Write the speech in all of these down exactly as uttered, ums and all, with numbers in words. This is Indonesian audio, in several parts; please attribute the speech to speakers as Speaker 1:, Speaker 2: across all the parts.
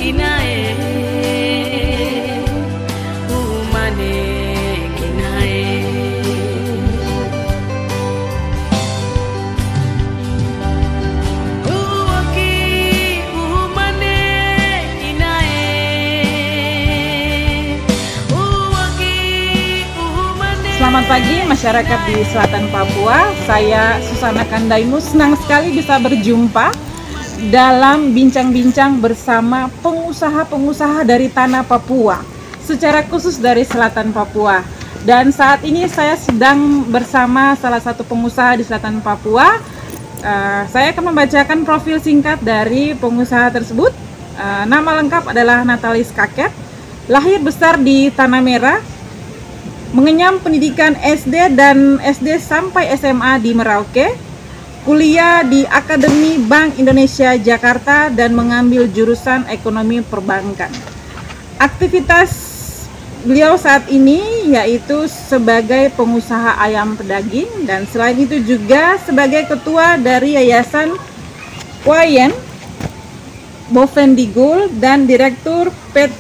Speaker 1: Selamat pagi masyarakat di selatan Papua. Saya Susana Kandaimu, senang sekali bisa berjumpa dalam bincang-bincang bersama pengusaha-pengusaha dari tanah Papua, secara khusus dari selatan Papua. Dan saat ini saya sedang bersama salah satu pengusaha di selatan Papua. Uh, saya akan membacakan profil singkat dari pengusaha tersebut. Uh, nama lengkap adalah Natalis Kaket, lahir besar di Tanah Merah, mengenyam pendidikan S D dan S D sampai S M A di Merauke, kuliah di Akademi Bank Indonesia Jakarta dan mengambil jurusan ekonomi perbankan. Aktivitas beliau saat ini yaitu sebagai pengusaha ayam pedaging dan selain itu juga sebagai ketua dari Yayasan Wayen Bovendigul dan direktur P T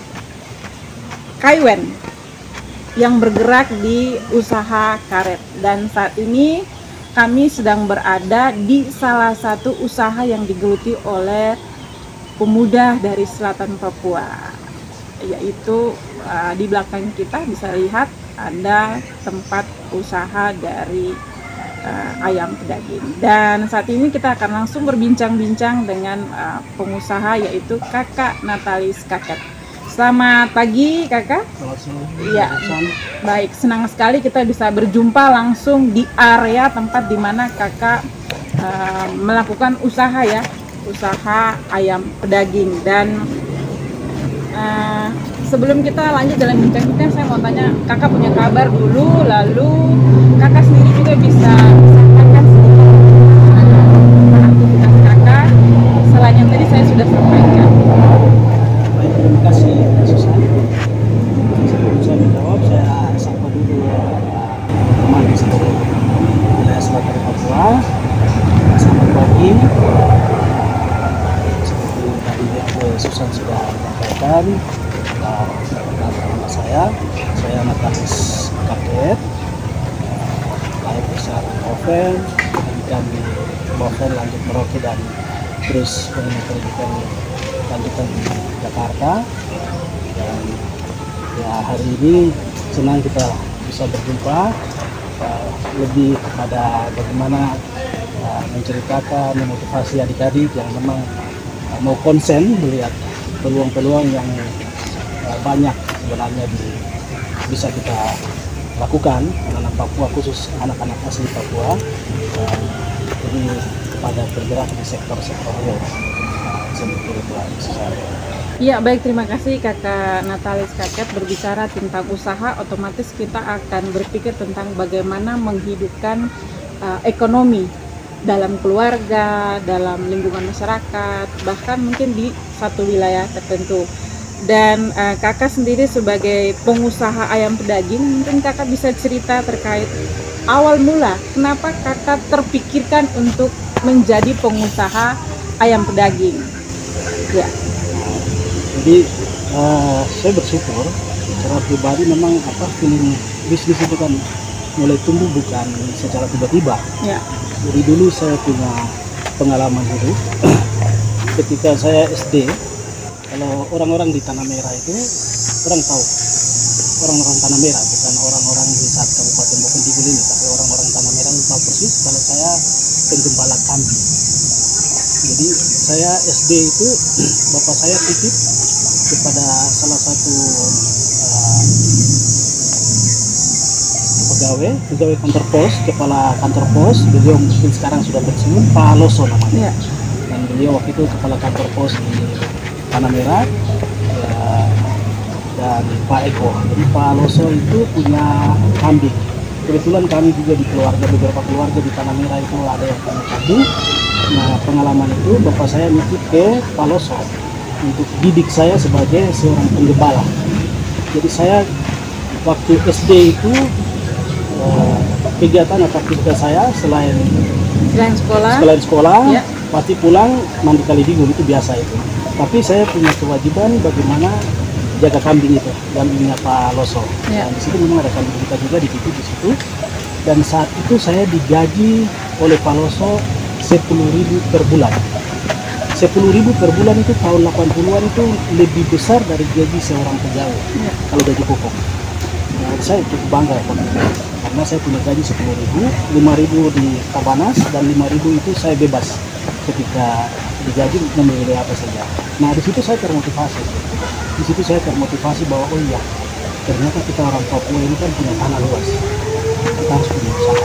Speaker 1: Kaiwen yang bergerak di usaha karet. Dan saat ini kami sedang berada di salah satu usaha yang digeluti oleh pemuda dari selatan Papua, yaitu uh, di belakang kita bisa lihat ada tempat usaha dari uh, ayam pedaging. Dan saat ini kita akan langsung berbincang-bincang dengan uh, pengusaha yaitu Kakak Natalis Kaket. Selamat pagi Kakak.
Speaker 2: Selamat sore.
Speaker 1: Iya. Baik, senang sekali kita bisa berjumpa langsung di area tempat di mana Kakak uh, melakukan usaha ya, usaha ayam pedaging. Dan uh, sebelum kita lanjut dalam bincang-bincang, saya mau tanya Kakak punya kabar dulu, lalu Kakak sendiri juga bisa sampaikan sedikit uh, aktivitas Kakak selain yang tadi saya sudah sampaikan.
Speaker 2: Terima kasih Susan. Sebelum saya menjawab, saya sapa dulu teman di seluruh wilayah selatan Papua. Selamat pagi. Seperti tadi yang Susan sudah sampaikan, nama saya, saya Natalis Kaket, lahir besar di Boven, pendidikan di Boven, lanjut Merauke dan terus pendidikan lanjutan di Jakarta. Dan ya hari ini senang kita bisa berjumpa, uh, lebih kepada bagaimana uh, menceritakan, memotivasi adik-adik yang memang uh, mau konsen melihat peluang-peluang yang uh, banyak sebenarnya di, bisa kita lakukan anak-anak Papua, khusus anak-anak asli Papua, uh, jadi kepada bergerak di sektor-sektor real.
Speaker 1: Iya, baik, terima kasih Kakak Natalis Kaket. Berbicara tentang usaha, otomatis kita akan berpikir tentang bagaimana menghidupkan uh, ekonomi dalam keluarga, dalam lingkungan masyarakat, bahkan mungkin di satu wilayah tertentu. Dan uh, Kakak sendiri sebagai pengusaha ayam pedaging, mungkin Kakak bisa cerita terkait awal mula kenapa Kakak terpikirkan untuk menjadi pengusaha ayam pedaging. Ya.
Speaker 2: Jadi uh, saya bersyukur secara pribadi, memang apa feeling bisnis itu kan mulai tumbuh bukan secara tiba-tiba.
Speaker 1: Ya.
Speaker 2: Jadi dulu saya punya pengalaman hidup ketika saya S D. Kalau orang-orang di Tanah Merah itu, orang tahu orang-orang Tanah Merah, bukan orang-orang di saat Kabupaten Bovendigul ini, tapi orang-orang Tanah Merah itu tahu persis kalau saya penggembala kambing. Jadi saya S D itu bapak saya titip kepada salah satu uh, pegawai, pegawai kantor pos, kepala kantor pos. Beliau mungkin sekarang sudah pensiun, Pak Loso namanya. Yeah. Dan beliau waktu itu kepala kantor pos di Tanah Merah, uh, dan Pak Eko. Jadi Pak Loso itu punya kambing. Kebetulan kami juga di keluarga, beberapa keluarga di Tanah Merah itu ada yang punya kambing. Nah, pengalaman itu bapak saya nitip ke Pak Loso untuk didik saya sebagai seorang penggembala. Jadi saya waktu S D itu eh, kegiatan atau aktivitas saya selain
Speaker 1: selain sekolah,
Speaker 2: selain sekolah
Speaker 1: ya,
Speaker 2: pasti pulang mandi kali dingin, itu biasa itu. Tapi saya punya kewajiban bagaimana jaga kambing itu, kambingnya Pak Loso.
Speaker 1: Ya.
Speaker 2: Dan di situ memang ada kambing kita juga di situ, di situ. Dan saat itu saya digaji oleh Pak Loso sepuluh ribu per bulan. sepuluh ribu per bulan itu tahun delapan puluhan itu lebih besar dari gaji seorang pegawai. Ya. Kalau gaji pokok. Nah, saya cukup bangga ya, karena saya punya gaji sepuluh ribu, lima ribu di Tabanas dan lima ribu itu saya bebas ketika digaji memilih apa saja. Nah, di situ saya termotivasi. Di situ saya termotivasi bahwa oh iya, ternyata kita orang Papua ini kan punya tanah luas. Kita harus punya usaha.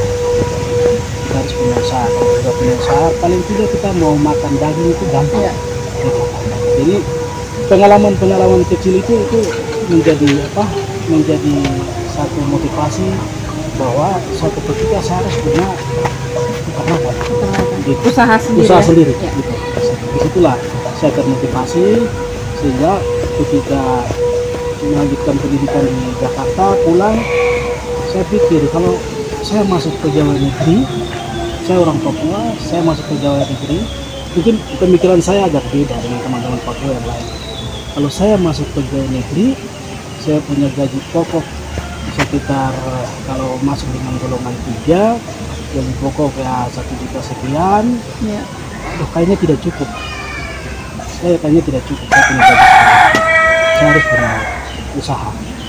Speaker 2: Kita harus punya usaha. Kalau kita punya usaha, paling tidak kita mau makan daging itu gampang. Ya. Gitu. Jadi pengalaman-pengalaman kecil itu itu menjadi apa? Menjadi satu motivasi bahwa suatu ketika saya harus punya peternakan. Gitu. Usaha sendiri. Usaha sendiri. Ya. Gitu. Disitulah saya termotivasi sehingga ketika melanjutkan pendidikan di Jakarta pulang, saya pikir kalau saya masuk pegawai negeri, saya orang Papua, saya masuk pegawai negeri, mungkin pemikiran saya agak beda dengan teman-teman Papua yang lain. Kalau saya masuk pegawai negeri, saya punya gaji pokok sekitar kalau masuk dengan golongan tiga, gaji pokok ya satu juta sekian. Ya. Aduh, kayaknya tidak cukup. Saya kayaknya tidak cukup. Saya punya gaji sekian. Saya harus berusaha.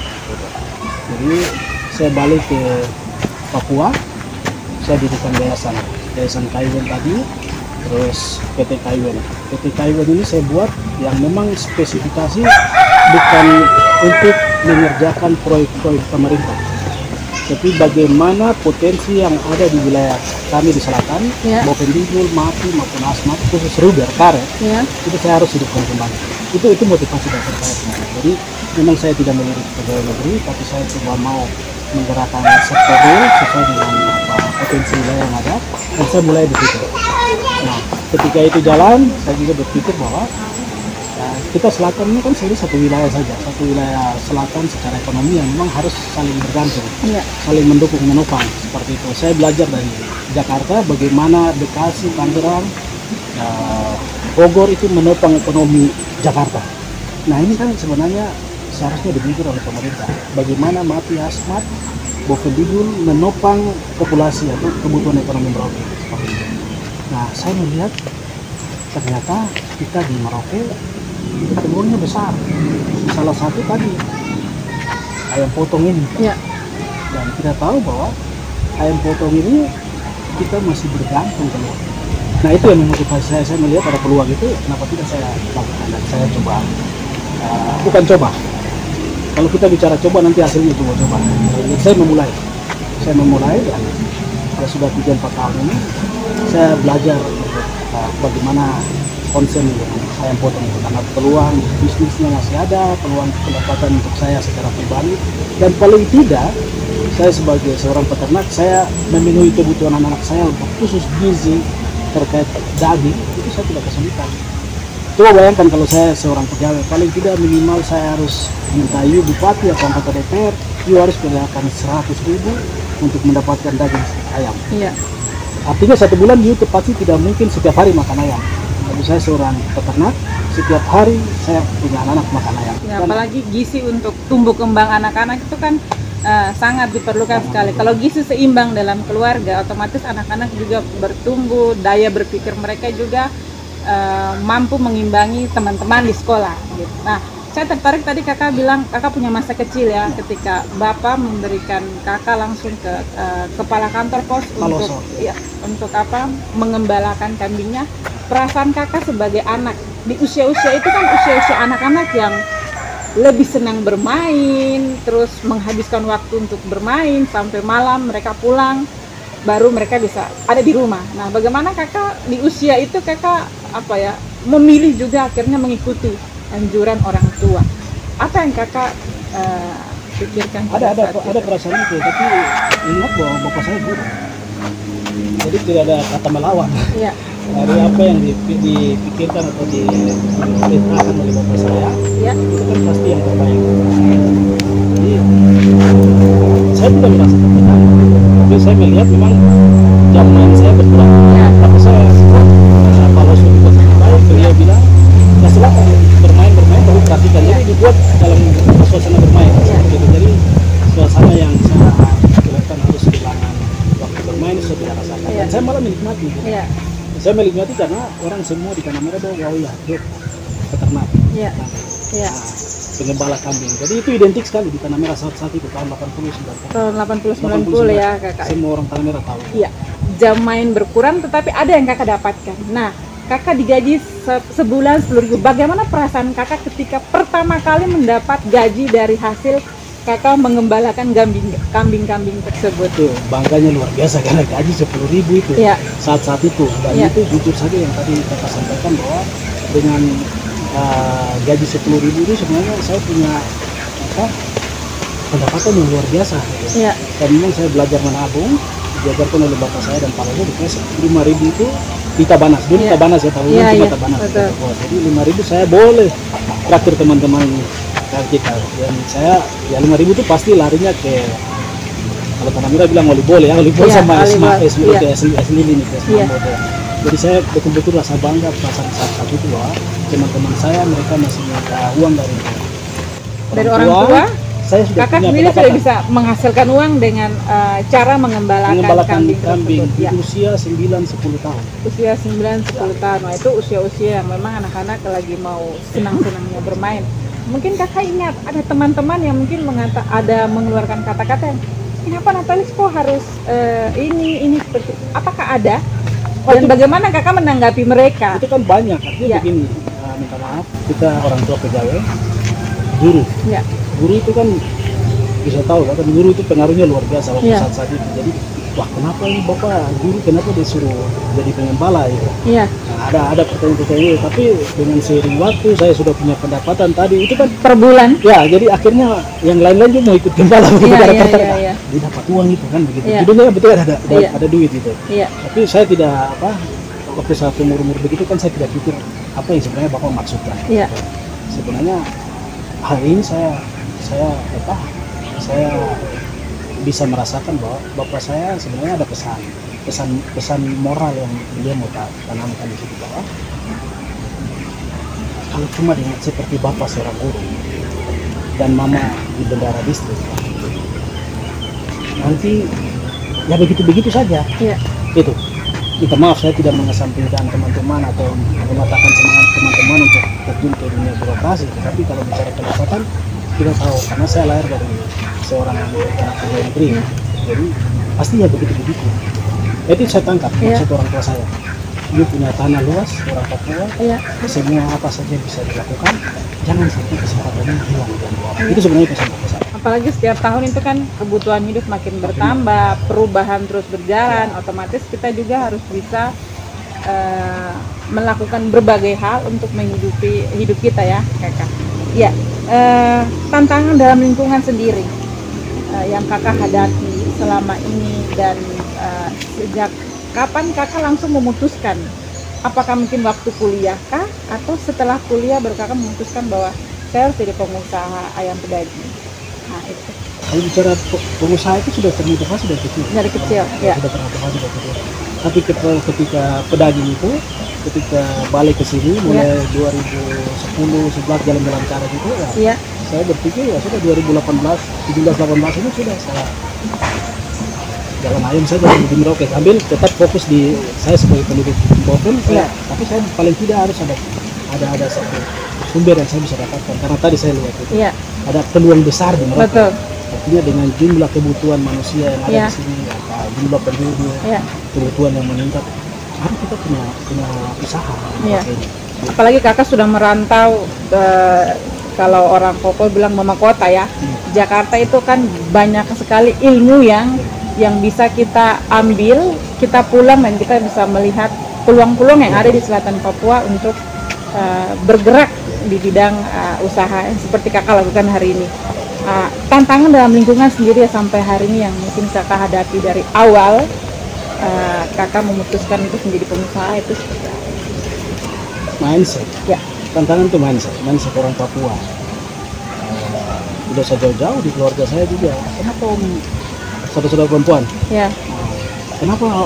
Speaker 2: Jadi saya balik ke Papua, saya dirikan yayasan, yayasan Kaiwen tadi, terus P T Kaiwen. P T Kaiwen ini saya buat yang memang spesifikasi bukan untuk mengerjakan proyek-proyek pemerintah, tapi bagaimana potensi yang ada di wilayah kami di selatan, ya. Bovendigul, Mati maupun Asmat, khusus Ruger, Karet, ya. Itu saya harus hidupkan kembali. Itu itu motivasi dasar saya. Jadi memang saya tidak melirik pegawai negeri, tapi saya coba mau menggerakkan sektor real sesuai dengan apa, potensi wilayah yang ada, dan saya mulai di situ. Nah, ketika itu jalan, saya juga berpikir bahwa ya, kita selatan ini kan sebenarnya satu wilayah saja, satu wilayah selatan secara ekonomi yang memang harus saling bergantung, ya. Saling mendukung, menopang seperti itu. Saya belajar dari Jakarta bagaimana Bekasi, Tangerang, ya, Bogor itu menopang ekonomi Jakarta. Nah ini kan sebenarnya seharusnya dipikir oleh pemerintah. Bagaimana Mati, Asmat, Bovendigul menopang populasi atau kebutuhan ekonomi Merauke. Nah saya melihat ternyata kita di Merauke itu peluangnya besar. Salah satu tadi ayam potong ini. Ya. Dan kita tahu bahwa ayam potong ini kita masih bergantung telur. Nah itu yang memotivasi saya. Saya melihat ada peluang itu, kenapa tidak saya lakukan dan saya coba. Uh, bukan coba. Kalau kita bicara coba nanti hasilnya coba-coba. Jadi saya memulai. Saya memulai dan ya sudah tiga empat tahun ini saya belajar uh, bagaimana konsen ayam potong itu, karena peluang bisnisnya masih ada, peluang pendapatan untuk saya secara pribadi, dan paling tidak saya sebagai seorang peternak saya memenuhi kebutuhan anak-anak saya untuk khusus gizi terkait daging itu saya tidak kesulitan. Coba bayangkan kalau saya seorang pegawai, paling tidak minimal saya harus minta you bupati atau anggota D P R, you harus menyediakan seratus ribu untuk mendapatkan daging ayam. Iya. Artinya satu bulan you pasti tidak mungkin setiap hari makan ayam. Tapi saya seorang peternak, setiap hari saya punya anak-anak makan ayam.
Speaker 1: Ya, apalagi gizi untuk tumbuh kembang anak-anak itu kan uh, sangat diperlukan sangat sekali. Kalau gizi seimbang dalam keluarga, otomatis anak-anak juga bertumbuh, daya berpikir mereka juga uh, mampu mengimbangi teman-teman di sekolah. Gitu. Nah, saya tertarik tadi kakak bilang kakak punya masa kecil ya, ketika bapak memberikan kakak langsung ke uh, kepala kantor pos untuk ya, untuk apa mengembalakan kambingnya. Perasaan kakak sebagai anak di usia-usia itu kan usia-usia anak-anak yang lebih senang bermain, terus menghabiskan waktu untuk bermain sampai malam mereka pulang, baru mereka bisa ada di rumah. Nah, bagaimana kakak di usia itu kakak apa ya memilih juga akhirnya mengikuti anjuran orang tua? Apa yang kakak uh, pikirkan?
Speaker 2: Ada ada ada perasaan itu, tapi ingat bahwa bapak saya guru, jadi tidak ada kata melawan. Ya. Dari apa yang dipikirkan atau diperintahkan oleh bapak saya, ya. Itu kan pasti yang terbaik. Jadi saya tidak merasa tertekan, tapi saya melihat memang jam main saya berkurang. Ya. Tapi saya kalau sudah sangat baik, beliau bilang ya Saya menikmati karena orang semua di Tanah Merah bahwa oh ya, dia peternak.
Speaker 1: Iya.
Speaker 2: Nah,
Speaker 1: Iya.
Speaker 2: pengembala kambing. Jadi itu identik sekali di Tanah Merah saat saat itu tahun delapan puluh sembilan puluh.
Speaker 1: Tahun delapan puluh sembilan puluh ya kakak.
Speaker 2: Semua orang Tanah Merah tahu.
Speaker 1: Iya. Jam main berkurang tetapi ada yang kakak dapatkan. Nah, kakak digaji se- sebulan sepuluh ribu. Bagaimana perasaan kakak ketika pertama kali mendapat gaji dari hasil kakak mengembalakan kambing kambing-kambing tersebut?
Speaker 2: Tuh, bangganya luar biasa karena gaji sepuluh ribu itu
Speaker 1: Iya.
Speaker 2: saat-saat itu. Dan
Speaker 1: Iya.
Speaker 2: itu jujur saja yang tadi kakak sampaikan bahwa dengan uh, gaji sepuluh ribu itu sebenarnya saya punya apa, pendapatan yang luar biasa. Gitu.
Speaker 1: Iya.
Speaker 2: Dan memang saya belajar menabung, diajarkan oleh bapak saya dan pak saya dikasih lima ribu itu di Tabanas. Dulu
Speaker 1: Iya.
Speaker 2: Tabanas ya, tahunan
Speaker 1: Iya,
Speaker 2: cuma
Speaker 1: iya,
Speaker 2: Tabanas.
Speaker 1: betul.
Speaker 2: Jadi lima ribu saya boleh traktir teman-teman kita. Dan saya ya lima ribu itu pasti larinya ke, kalau Tanah Merah bilang volleyball ya, volleyball
Speaker 1: Iya,
Speaker 2: sama es
Speaker 1: volleyball.
Speaker 2: es
Speaker 1: Iya.
Speaker 2: ke es es lilin itu es
Speaker 1: Iya.
Speaker 2: mambo. Jadi saya betul-betul rasa bangga perasaan saat saat itu bahwa teman-teman saya mereka masih minta uang dari
Speaker 1: Dari orang tua,
Speaker 2: saya sudah
Speaker 1: kakak
Speaker 2: punya
Speaker 1: sendiri sudah
Speaker 2: pendapatan.
Speaker 1: bisa menghasilkan uang dengan uh, cara mengembalakan,
Speaker 2: Mengembalakan
Speaker 1: kambing,
Speaker 2: kambing
Speaker 1: tersebut.
Speaker 2: di
Speaker 1: Ya.
Speaker 2: usia sembilan sepuluh tahun.
Speaker 1: Usia sembilan sepuluh tahun. Nah, itu usia-usia yang memang anak-anak lagi mau senang-senangnya bermain. Mungkin kakak ingat ada teman-teman yang mungkin mengata, ada mengeluarkan kata-kata yang kenapa Natalis kok harus uh, ini ini seperti apakah ada dan bagaimana kakak menanggapi mereka?
Speaker 2: Itu kan banyak, artinya
Speaker 1: Ya.
Speaker 2: begini, uh, minta maaf, kita orang tua pegawai, guru,
Speaker 1: Ya.
Speaker 2: guru itu kan bisa tahu kan guru itu pengaruhnya luar biasa waktu
Speaker 1: Ya.
Speaker 2: saat saat itu. Jadi wah kenapa ini bapak guru kenapa disuruh jadi pengembala itu?
Speaker 1: Iya.
Speaker 2: Nah, ada ada pertanyaan-pertanyaan, tapi dengan seiring waktu saya sudah punya pendapatan tadi itu kan
Speaker 1: Per bulan.
Speaker 2: ya, jadi akhirnya yang lain-lain juga mau ikut gembala
Speaker 1: Iya,
Speaker 2: gara-gara
Speaker 1: iya,
Speaker 2: kata,
Speaker 1: iya, iya.
Speaker 2: dia dapat uang itu kan begitu.
Speaker 1: Iya.
Speaker 2: Judulnya betul ada ada,
Speaker 1: Iya.
Speaker 2: ada duit itu.
Speaker 1: Iya.
Speaker 2: Tapi saya tidak apa waktu saat umur-umur begitu kan saya tidak pikir apa yang sebenarnya bapak maksudkan.
Speaker 1: Iya.
Speaker 2: Sebenarnya hari ini saya saya apa saya bisa merasakan bahwa bapak saya sebenarnya ada pesan pesan pesan moral yang dia mau ta- tanamkan di situ bahwa kalau cuma dengan seperti bapak seorang guru dan mama di bendara distrik nanti ya begitu-begitu saja.
Speaker 1: Iya.
Speaker 2: Itu minta maaf saya tidak mengesampingkan teman-teman atau mematahkan semangat teman-teman untuk terjun ke dunia birokrasi, tapi kalau bicara pendapatan kita tahu karena saya lahir dari seorang anak pegawai negeri, jadi pasti ya begitu-begitu. Itu saya tangkap
Speaker 1: Iya.
Speaker 2: maksud orang tua saya. Dia punya tanah luas, orang Papua,
Speaker 1: Iya.
Speaker 2: semua apa saja bisa dilakukan, jangan sampai kesempatan ini hilang. Itu sebenarnya pesan bapak saya.
Speaker 1: Apalagi setiap tahun itu kan kebutuhan hidup makin bertambah, perubahan terus berjalan, otomatis kita juga harus bisa uh, melakukan berbagai hal untuk menghidupi hidup kita ya kakak. Ya, uh, tantangan dalam lingkungan sendiri uh, yang kakak hadapi selama ini dan uh, sejak kapan kakak langsung memutuskan? Apakah mungkin waktu kuliah kah? Atau setelah kuliah baru kakak memutuskan bahwa saya harus jadi pengusaha ayam pedaging? Nah itu
Speaker 2: Kalau bicara pe- pengusaha itu sudah termotivasi dari kecil.
Speaker 1: dari kecil, ya.
Speaker 2: Sudah termotivasi dari kecil. Tapi ketika, ketika pedaging itu, ketika balik ke sini mulai dua ribu sepuluh sebelas jalan-jalan cara gitu ya,
Speaker 1: Iya,
Speaker 2: saya berpikir ya sudah dua ribu delapan belas, tujuh belas, delapan belas ini sudah saya jalan ayam saja di Merauke sambil tetap fokus di saya sebagai penduduk Bogor.
Speaker 1: Iya.
Speaker 2: Tapi saya paling tidak harus ada ada ada satu sumber yang saya bisa dapatkan karena tadi saya lihat itu
Speaker 1: iya,
Speaker 2: ada peluang besar di Merauke.
Speaker 1: betul.
Speaker 2: Artinya dengan jumlah kebutuhan manusia yang ada
Speaker 1: Iya.
Speaker 2: di sini, apa, jumlah penduduk,
Speaker 1: Iya.
Speaker 2: kebutuhan yang meningkat, harus kita punya punya usaha.
Speaker 1: Iya.
Speaker 2: Ini.
Speaker 1: Apalagi kakak sudah merantau ke, kalau orang Popol bilang mama kota ya. Jakarta itu kan banyak sekali ilmu yang yang bisa kita ambil, kita pulang dan kita bisa melihat peluang-peluang yang ada di selatan Papua untuk uh, bergerak di bidang uh, usaha yang seperti kakak lakukan hari ini. Uh, tantangan dalam lingkungan sendiri ya sampai hari ini yang mungkin kakak hadapi dari awal uh, kakak memutuskan untuk menjadi pengusaha itu seperti apa?
Speaker 2: Mindset.
Speaker 1: Ya.
Speaker 2: Tantangan itu mindset, mindset orang Papua. Uh, udah saya jauh-jauh di keluarga saya juga. Kenapa om saudara-saudara perempuan?
Speaker 1: Ya,
Speaker 2: Kenapa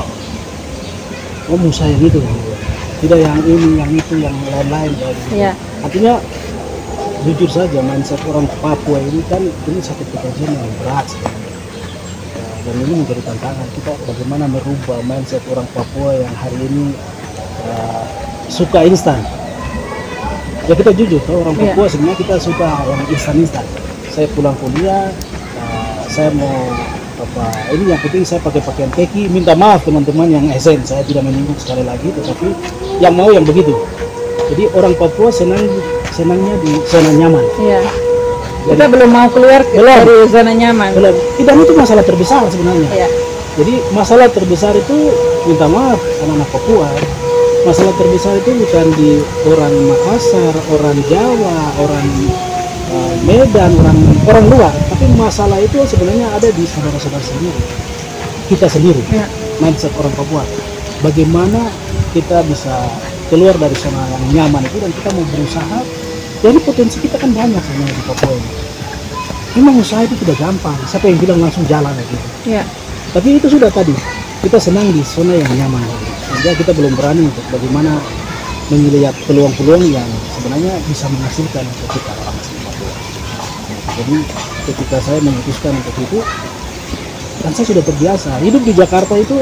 Speaker 2: om usaha yang itu? Tidak yang ini, yang itu, yang lain-lain.
Speaker 1: ya,
Speaker 2: Artinya jujur saja mindset orang Papua ini kan ini satu pekerjaan yang berat sekali. Ya, dan ini menjadi tantangan kita bagaimana merubah mindset orang Papua yang hari ini uh, suka instan. Ya kita jujur, orang Papua yeah. sebenarnya kita suka yang instan-instan. Saya pulang kuliah, uh, saya mau apa? Ini yang penting saya pakai pakaian keki. Minta maaf teman-teman yang S N, saya tidak menyinggung sekali lagi, tetapi yang mau yang begitu. Jadi orang Papua senang senangnya di zona nyaman. Iya. Jadi,
Speaker 1: kita belum mau keluar belum, dari zona nyaman.
Speaker 2: Belum. Tidak, itu masalah terbesar sebenarnya.
Speaker 1: Iya.
Speaker 2: Jadi masalah terbesar itu, minta maaf anak-anak Papua, masalah terbesar itu bukan di orang Makassar, orang Jawa, orang uh, Medan, orang orang luar, tapi masalah itu sebenarnya ada di saudara-saudara sendiri, kita sendiri. Ya. Mindset orang Papua, bagaimana kita bisa keluar dari zona yang nyaman itu dan kita mau berusaha. Jadi potensi kita kan banyak sebenarnya di Papua ini. Memang usaha itu tidak gampang, siapa yang bilang langsung jalan gitu. Ya. Tapi itu sudah tadi, kita senang di zona yang nyaman. Sehingga kita belum berani untuk bagaimana melihat peluang-peluang yang sebenarnya bisa menghasilkan untuk kita orang asli Papua. Jadi ketika saya memutuskan untuk itu, kan saya sudah terbiasa hidup di Jakarta itu.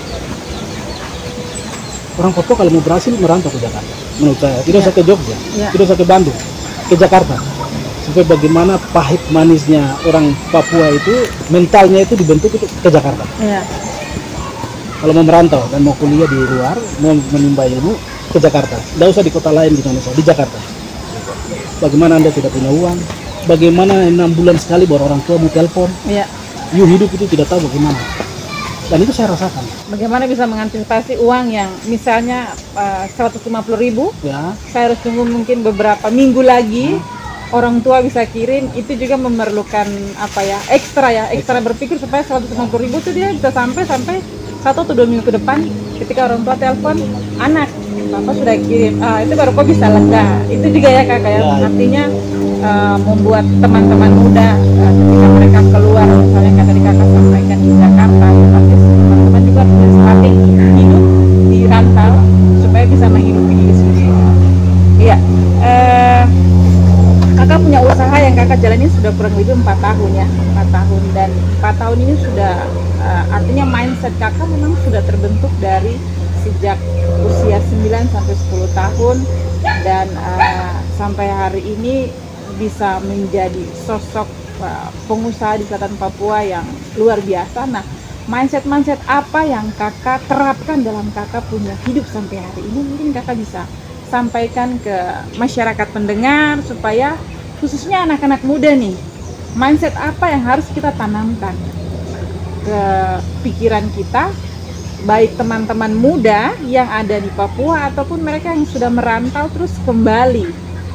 Speaker 2: Orang Papua kalau mau berhasil merantau ke Jakarta, menurut saya. Tidak usah ya. ke Jogja, ya. tidak usah ke Bandung, ke Jakarta. Supaya bagaimana pahit manisnya orang Papua itu, mentalnya itu dibentuk itu ke Jakarta. Ya. Kalau mau merantau dan mau kuliah di luar, mau menimba ilmu, ke Jakarta. Tidak usah di kota lain di Indonesia, di Jakarta. Bagaimana Anda tidak punya uang, bagaimana enam bulan sekali baru orang tua mau telepon, ya. You hidup itu tidak tahu bagaimana. Dan itu saya rasakan.
Speaker 1: Bagaimana bisa mengantisipasi uang yang misalnya uh, seratus lima puluh ribu, ya. Saya harus tunggu mungkin beberapa minggu lagi, hmm. orang tua bisa kirim, itu juga memerlukan apa ya, ekstra ya, ekstra berpikir supaya seratus lima puluh ribu itu dia bisa sampai sampai satu atau dua minggu ke depan, ketika orang tua telepon, anak, Bapak sudah kirim, ah, itu baru kok bisa lega. Itu juga ya kakak ya, artinya uh, membuat teman-teman muda uh, ketika mereka keluar, misalnya kata tadi kakak sampaikan di Jakarta, tapi teman-teman juga punya strategi hidup di rantau supaya bisa menghidupi diri sendiri. Iya, uh, kakak punya usaha yang kakak jalani sudah kurang lebih empat tahun ya, empat tahun dan empat tahun ini sudah uh, artinya mindset kakak memang sudah terbentuk dari sejak usia sembilan sampai sepuluh tahun dan uh, sampai hari ini bisa menjadi sosok uh, pengusaha di selatan Papua yang luar biasa. Nah, mindset-mindset apa yang kakak terapkan dalam kakak punya hidup sampai hari ini, mungkin kakak bisa sampaikan ke masyarakat pendengar supaya khususnya anak-anak muda nih, mindset apa yang harus kita tanamkan ke pikiran kita, baik teman-teman muda yang ada di Papua ataupun mereka yang sudah merantau terus kembali.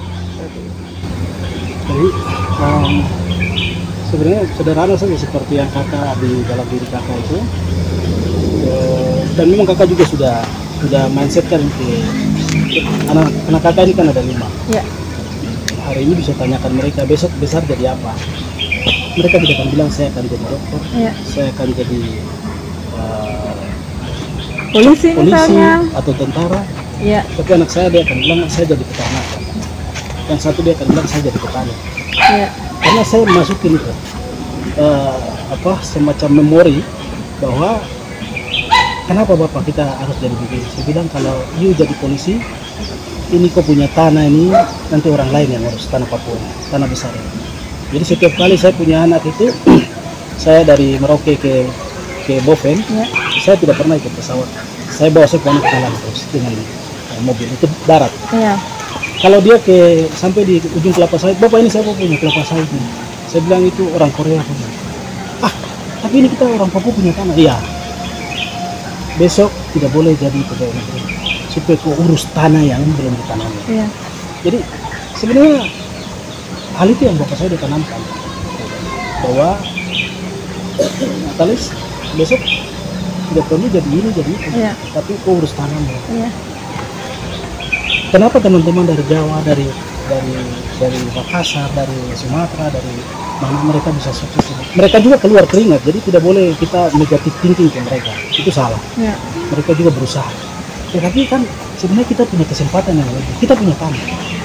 Speaker 2: Jadi um, sebenarnya sederhana saja seperti yang kakak di dalam diri kakak itu, uh, dan memang kakak juga sudah sudah mindset kan ke anak anak kakak ini kan ada lima. Ya. Hari ini bisa tanyakan mereka besok besar jadi apa? Mereka tidak akan bilang saya akan jadi dokter, ya. Saya akan jadi uh, polisi, polisi misalnya atau tentara. Ya. Tapi anak saya dia akan bilang saya jadi peternak. Yang satu dia akan bilang saya jadi petani. Ya. Karena saya masukin itu uh, apa semacam memori bahwa kenapa bapak kita harus jadi begini. Saya bilang kalau you jadi polisi, ini kau punya tanah ini nanti orang lain yang harus tanah Papua, tanah besar ini. Jadi setiap kali saya punya anak itu, saya dari Merauke ke ke Boven, ya. Saya tidak pernah ikut pesawat. Saya bawa saya anak ke dalam terus dengan uh, mobil itu darat. Ya. Kalau dia ke sampai di ujung kelapa sawit, bapak ini siapa punya kelapa sawit ini? Saya bilang itu orang Korea punya. Ah, tapi ini kita orang Papua punya tanah. Iya. Besok tidak boleh jadi pegawai negeri supaya kau urus tanah yang belum ditanami. Iya. Jadi sebenarnya hal itu yang bapak saya ditanamkan bahwa Natalis besok tidak perlu jadi ini jadi itu, iya. Tapi kau urus tanahmu. Iya. Kenapa teman-teman dari Jawa, dari dari dari Makassar, dari Sumatera, dari mana mereka bisa sukses? Mereka juga keluar keringat, jadi tidak boleh kita negatif thinking ke mereka. Itu salah. Ya. Mereka juga berusaha. Tetapi kan sebenarnya kita punya kesempatan yang lebih. Kita punya tanah.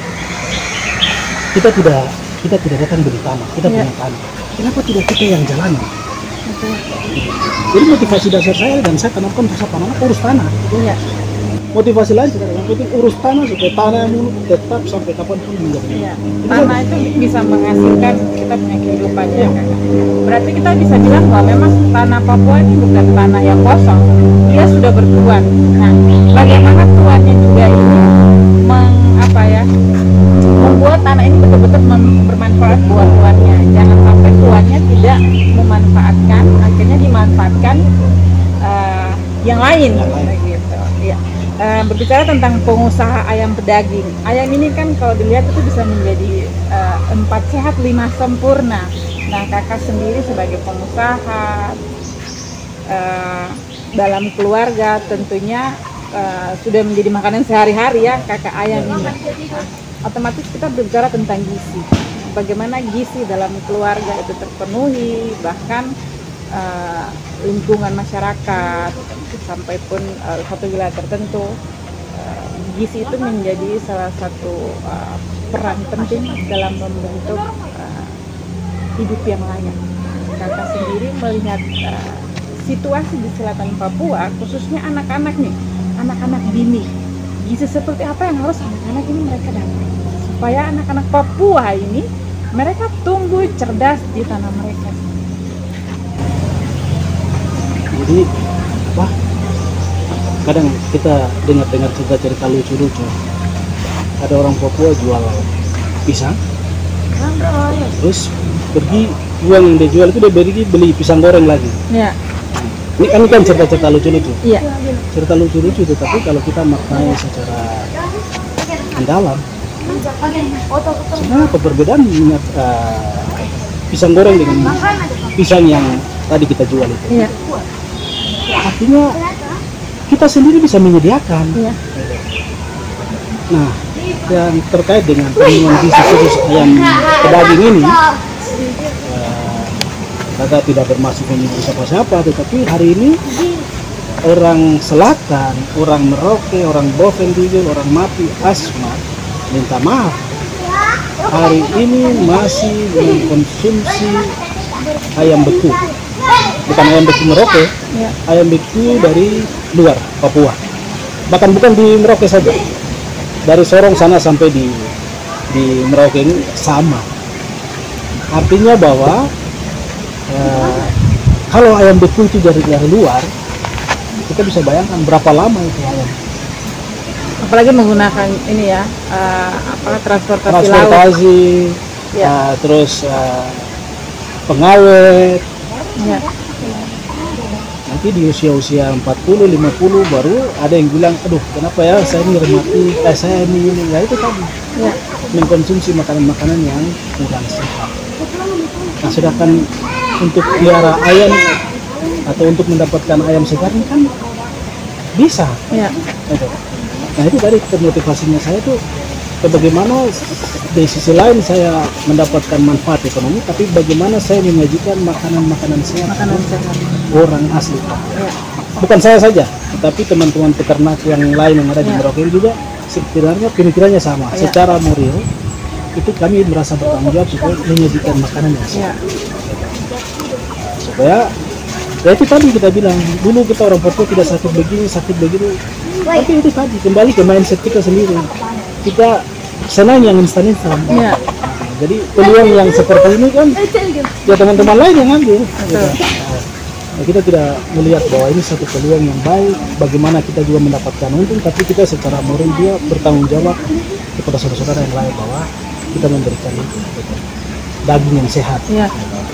Speaker 2: Kita tidak kita tidak datang beli tanah. Kita ya. Punya tanah. Kenapa tidak kita yang jalani? Betul. Jadi motivasi dasar saya dan saya tanamkan bersama anak urus tanah. Iya. motivasi lain sekarang. Yang penting urus tanah supaya tanah yang tetap sampai kapanpun menjadi.
Speaker 1: Iya. Tanah itu bisa menghasilkan kita punya kehidupannya. Ya. Berarti kita bisa bilang bahwa memang tanah Papua ini bukan tanah yang kosong, dia sudah bertuan. Nah, bagaimana tuannya juga ini meng, apa ya, membuat tanah ini betul-betul bermanfaat buat tuannya. Jangan sampai tuannya tidak memanfaatkan, akhirnya dimanfaatkan uh, yang lain. Yang lain. Gitu. Ya. Uh, berbicara tentang pengusaha ayam pedaging, ayam ini kan kalau dilihat itu bisa menjadi uh, empat sehat lima sempurna. Nah, kakak sendiri sebagai pengusaha uh, dalam keluarga tentunya uh, sudah menjadi makanan sehari-hari ya kakak ayam ini. Nah, otomatis kita berbicara tentang gizi. Bagaimana gizi dalam keluarga itu terpenuhi, bahkan uh, lingkungan masyarakat sampai pun uh, satu wilayah tertentu, uh, gizi itu menjadi salah satu uh, peran penting dalam membentuk uh, hidup yang layak. Kakak sendiri melihat uh, situasi di selatan Papua, khususnya anak-anak nih, anak-anak dini, gizi seperti apa yang harus anak-anak ini mereka dapat supaya anak-anak Papua ini mereka tumbuh cerdas di tanah mereka.
Speaker 2: Jadi wah, kadang kita dengar-dengar cerita-cerita lucu-lucu. Ada orang Papua jual pisang, terus pergi uang yang dia jual itu dia beri beli pisang goreng lagi.
Speaker 1: Ya.
Speaker 2: Ini kan kan cerita-cerita lucu-lucu.
Speaker 1: Iya.
Speaker 2: Cerita lucu-lucu itu, tapi kalau kita maknai secara mendalam, sebenarnya apa perbedaan minat uh, pisang goreng dengan pisang yang tadi kita jual itu?
Speaker 1: Iya.
Speaker 2: Artinya kita sendiri bisa menyediakan.
Speaker 1: Iya.
Speaker 2: Nah, yang terkait dengan pemenuhan gizi khusus ayam pedaging ini, kakak uh, tidak bermaksud menyebut siapa-siapa, tetapi hari ini orang Selatan, orang Merauke, orang Boven juga, orang Mati, Asma, minta maaf, hari ini masih mengkonsumsi ayam beku. Bukan ayam beku Merauke, ya. Ayam beku dari luar Papua. Bahkan bukan di Merauke saja, dari Sorong sana sampai di di Merauke ini sama. Artinya bahwa eh, kalau ayam beku itu dari dari luar, kita bisa bayangkan berapa lama itu ayam.
Speaker 1: Apalagi menggunakan ini ya, uh, apa transportasi,
Speaker 2: transportasi
Speaker 1: laut. Ya.
Speaker 2: Uh, terus uh, pengawet.
Speaker 1: Ya.
Speaker 2: Nanti di usia-usia empat puluh lima puluh baru ada yang bilang, aduh kenapa ya saya ini remati, eh, saya ini ini ya itu tadi. Ya. Mengkonsumsi makanan-makanan yang kurang sehat. Nah, sedangkan untuk pelihara ayam atau untuk mendapatkan ayam segar ini kan bisa.
Speaker 1: Ya.
Speaker 2: Gitu. Nah itu tadi motivasinya saya tuh bagaimana di sisi lain saya mendapatkan manfaat ekonomi, tapi bagaimana saya menyajikan makanan-makanan sehat,
Speaker 1: makanan sehat
Speaker 2: orang asli.
Speaker 1: Ya.
Speaker 2: Bukan saya saja, tetapi teman-teman peternak yang lain yang ada di Merauke juga sebenarnya pemikirannya sama. Ya. Secara moral itu kami merasa bertanggung jawab supaya menyajikan makanan yang sehat. Ya. Supaya ya itu tadi kita bilang, dulu kita orang Papua tidak sakit begini, sakit begini. Tapi itu tadi, kembali ke mindset kita sendiri. Kita senang yang instan-instan. Ya. Jadi peluang yang seperti ini kan, ya teman-teman lain yang ambil. Gitu. Nah, kita tidak melihat bahwa ini satu peluang yang baik, bagaimana kita juga mendapatkan untung, tapi kita secara moral dia bertanggung jawab kepada saudara-saudara yang lain bahwa kita memberikan itu, gitu. Daging yang sehat. Ya.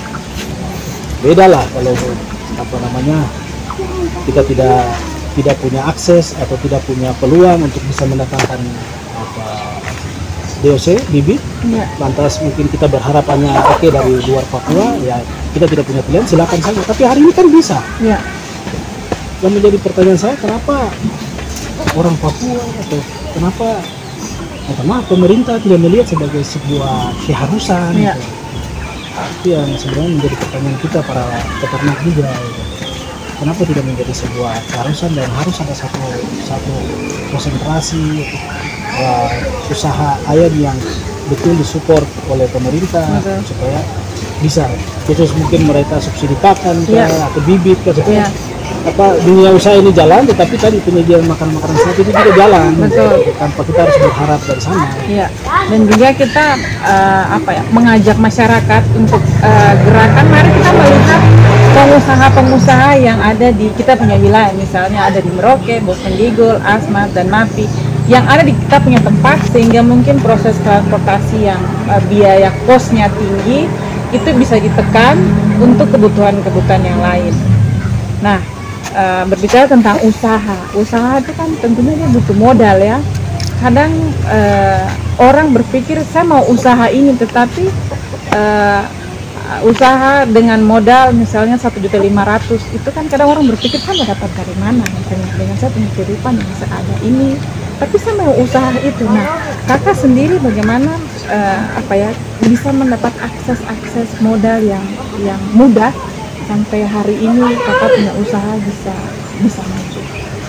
Speaker 2: Beda lah kalau apa namanya kita tidak tidak punya akses atau tidak punya peluang untuk bisa mendatangkan apa D O C bibit, ya. Lantas mungkin kita berharap hanya oke okay, dari luar Papua, ya kita tidak punya pilihan, silakan saja. Tapi hari ini kan bisa. Ya. Yang menjadi pertanyaan saya, kenapa orang Papua atau kenapa atau maaf pemerintah tidak melihat sebagai sebuah keharusan? Ya. Gitu. Itu yang sebenarnya menjadi pertanyaan kita para peternak juga. Gitu. Kenapa tidak menjadi sebuah keharusan dan harus ada satu satu konsentrasi uh, usaha ayam yang betul disupport oleh pemerintah. Okay. Supaya bisa, khusus mungkin mereka subsidi pakan ya. Atau bibit ke, supaya ya. apa dunia usaha ini jalan, tetapi tadi penyediaan makanan-makanan sehat itu juga jalan.
Speaker 1: Betul.
Speaker 2: Tanpa kita harus berharap dari sana.
Speaker 1: Iya. Dan juga kita uh, apa ya mengajak masyarakat untuk uh, gerakan. Mari kita melihat pengusaha-pengusaha yang ada di kita punya wilayah, misalnya ada di Merauke, Bovendigul, Asmat dan Mapi, yang ada di kita punya tempat, sehingga mungkin proses transportasi yang uh, biaya kosnya tinggi itu bisa ditekan untuk kebutuhan-kebutuhan yang lain. Nah, Uh, berbicara tentang usaha, usaha itu kan tentunya dia butuh modal ya. Kadang uh, orang berpikir saya mau usaha ini, tetapi uh, usaha dengan modal misalnya satu juta lima ratus itu kan kadang orang berpikir kan dapat dari mana, misalnya dengan saya punya kehidupan yang seada ini, tapi saya mau usaha itu. Nah, kakak sendiri bagaimana uh, apa ya bisa mendapat akses-akses modal yang yang mudah sampai hari ini kakak punya usaha bisa bisa maju?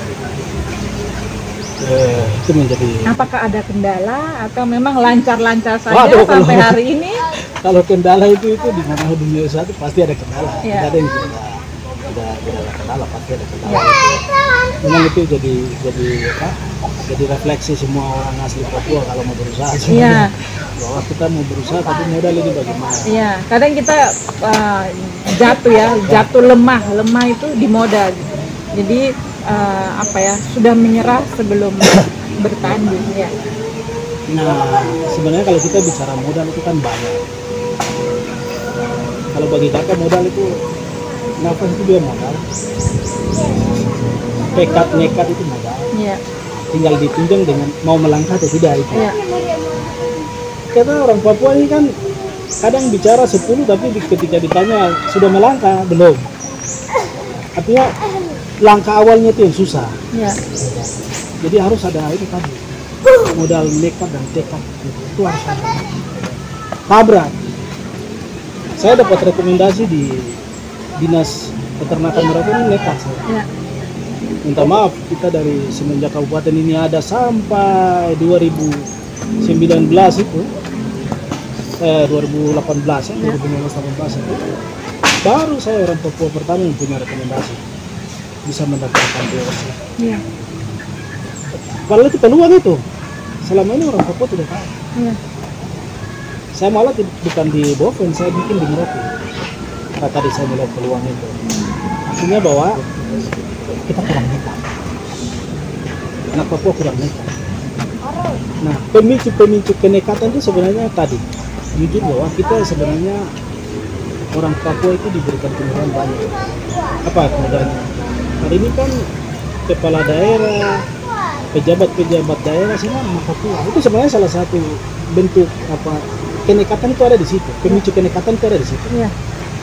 Speaker 2: Eh, itu menjadi.
Speaker 1: Apakah ada kendala atau memang lancar-lancar saja
Speaker 2: Waduh,
Speaker 1: sampai
Speaker 2: kalau,
Speaker 1: hari ini?
Speaker 2: Kalau kendala itu itu di mana dunia usaha itu pasti ada kendala.
Speaker 1: Ya.
Speaker 2: Tidak ada yang tidak tidak tidak ada kendala, pasti ada kendala. Ya. Memang itu jadi jadi apa? Jadi refleksi semua orang asli Papua kalau mau berusaha.
Speaker 1: Iya.
Speaker 2: Bahwa kita mau berusaha tapi modal ini bagaimana?
Speaker 1: Iya, kadang kita uh, jatuh ya, jatuh lemah, lemah itu di modal. Jadi uh, apa ya, sudah menyerah sebelum bertanding ya.
Speaker 2: Nah, sebenarnya kalau kita bicara modal itu kan banyak. Kalau bagi kakak modal itu, nafas itu dia modal. Tekad nekat itu modal.
Speaker 1: Iya.
Speaker 2: Tinggal ditunjang dengan mau melangkah atau tidak itu.
Speaker 1: Iya.
Speaker 2: Karena orang Papua ini kan kadang bicara sepuluh tapi ketika ditanya sudah melangkah belum. Artinya langkah awalnya itu yang susah.
Speaker 1: Ya.
Speaker 2: Jadi harus ada itu tadi modal nekat dan tekad itu harus ada. Tabrak. Saya dapat rekomendasi di dinas peternakan Merauke ini nekat saya.
Speaker 1: Ya.
Speaker 2: Minta maaf kita dari semenjak kabupaten ini ada sampai dua ribu sembilan belas itu. Eh, dua ribu delapan belas ya, dua ribu sembilan belas delapan belas itu baru saya orang Papua pertama yang punya rekomendasi bisa mendapatkan B O C.
Speaker 1: Iya.
Speaker 2: Kalau itu peluang itu selama ini orang Papua tidak tahu.
Speaker 1: Iya.
Speaker 2: Saya malah di, bukan di Boven, saya bikin di Merauke. Karena tadi saya melihat peluang itu. Artinya bahwa kita kurang nekat. Anak Papua kurang nekat. Nah, pemicu-pemicu kenekatan itu sebenarnya tadi jujur bahwa kita sebenarnya orang Papua itu diberikan kemudahan banyak. Apa kemudahannya? Hari ini kan kepala daerah, pejabat-pejabat daerah semua orang Papua. Itu sebenarnya salah satu bentuk apa kenekatan itu ada di situ. Pemicu kenekatan itu ada di situ.
Speaker 1: Iya.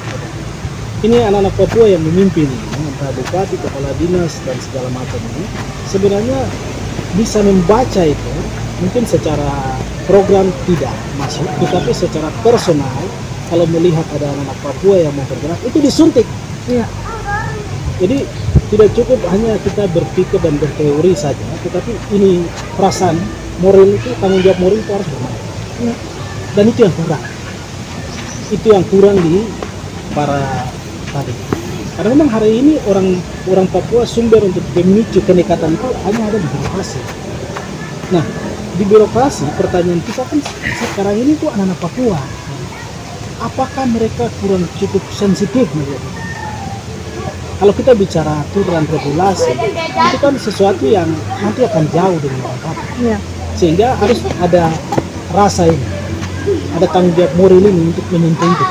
Speaker 2: Ini anak-anak Papua yang memimpin, entah bupati, kepala dinas dan segala macam ini sebenarnya bisa membaca itu. Mungkin secara program tidak masuk, tetapi secara personal kalau melihat ada anak Papua yang mau bergerak itu disuntik.
Speaker 1: Iya.
Speaker 2: Jadi tidak cukup hanya kita berpikir dan berteori saja, tetapi ini perasaan moral itu, tanggung jawab moral itu harus bermain.
Speaker 1: Iya.
Speaker 2: Dan itu yang kurang. Itu yang kurang di para tadi. Karena memang hari ini orang orang Papua sumber untuk memicu kenekatan itu hanya ada di birokrasi. Nah, di birokrasi pertanyaan kita kan sekarang ini tuh anak-anak Papua, apakah mereka kurang cukup sensitif melihat? Kalau kita bicara aturan regulasi itu kan sesuatu yang nanti akan jauh dengan orang Papua.
Speaker 1: Iya.
Speaker 2: Sehingga harus ada rasa ini, ada tanggung jawab moral ini untuk menyentuh itu.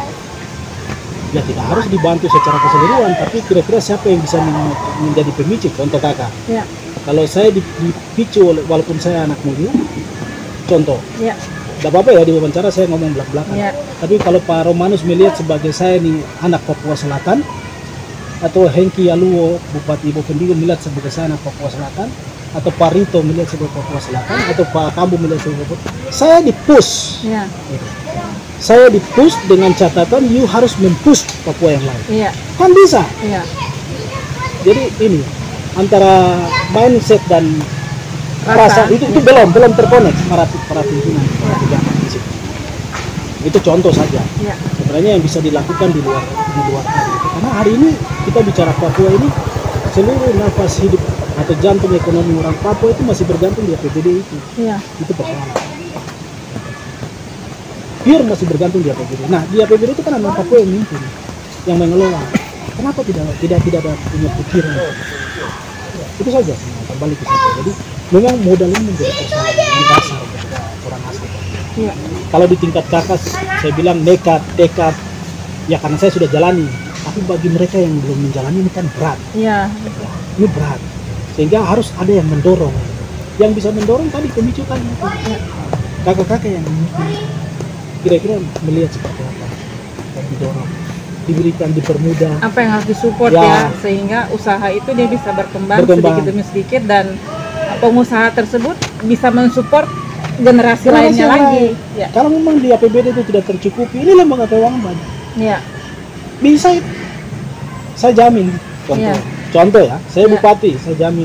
Speaker 2: Ya tidak harus dibantu secara keseluruhan, tapi kira-kira siapa yang bisa menjadi pemicu? Contoh kakak.
Speaker 1: Ya.
Speaker 2: Kalau saya dipicu walaupun saya anak muda, contoh.
Speaker 1: Ya.
Speaker 2: Tidak apa-apa ya di wawancara saya ngomong belak-belakan.
Speaker 1: Ya.
Speaker 2: Tapi kalau Pak Romanus melihat sebagai saya nih anak Papua Selatan, atau Hengki Yaluo Bupati Bovendigul melihat sebagai saya anak Papua Selatan, atau Pak Rito melihat sebagai Papua Selatan, atau Pak Kambu melihat sebagai Papua, saya dipush.
Speaker 1: Ya.
Speaker 2: Saya dipush dengan catatan you harus mempush Papua yang lain.
Speaker 1: Iya.
Speaker 2: Kan bisa.
Speaker 1: Iya.
Speaker 2: Jadi ini antara mindset dan rasa,
Speaker 1: Rasa.
Speaker 2: itu itu belum belum terkonek para para pimpinan para pejabat di situ. Itu contoh saja.
Speaker 1: Iya.
Speaker 2: Sebenarnya yang bisa dilakukan di luar di luar tadi. Karena hari ini kita bicara Papua ini, seluruh nafas hidup atau jantung ekonomi orang Papua itu masih bergantung di A P B D itu.
Speaker 1: Iya.
Speaker 2: Itu persoalan. Pure masih bergantung di A P B D. Nah, di A P B D itu kan orang Papua yang mimpin, yang mengelola. Kenapa tidak tidak tidak ada punya pikiran? Ya, itu saja. Nah, kembali ke situ. Jadi memang modal ini menjadi persoalan yang dasar kepada orang asli.
Speaker 1: Iya.
Speaker 2: Kalau di tingkat kakak, saya bilang nekat, tekad, ya karena saya sudah jalani. Tapi bagi mereka yang belum menjalani ini kan berat.
Speaker 1: Iya.
Speaker 2: Ini berat. Sehingga harus ada yang mendorong. Yang bisa mendorong tadi pemicu tadi. Kakak-kakak yang kira-kira melihat seperti apa dan didorong, diberikan, dipermudah.
Speaker 1: Apa yang harus disupport
Speaker 2: Ya.
Speaker 1: ya, sehingga usaha itu dia bisa berkembang,
Speaker 2: Berkembang.
Speaker 1: sedikit demi sedikit dan pengusaha tersebut bisa mensupport generasi,
Speaker 2: Generasi
Speaker 1: lainnya
Speaker 2: yang
Speaker 1: lagi.
Speaker 2: lain.
Speaker 1: Ya.
Speaker 2: Kalau memang di A P B D itu tidak tercukupi, ini lembaga keuangan banyak.
Speaker 1: Ya.
Speaker 2: Bisa itu. Saya jamin. Contoh,
Speaker 1: Ya.
Speaker 2: contoh ya, saya
Speaker 1: Ya.
Speaker 2: bupati, saya jamin.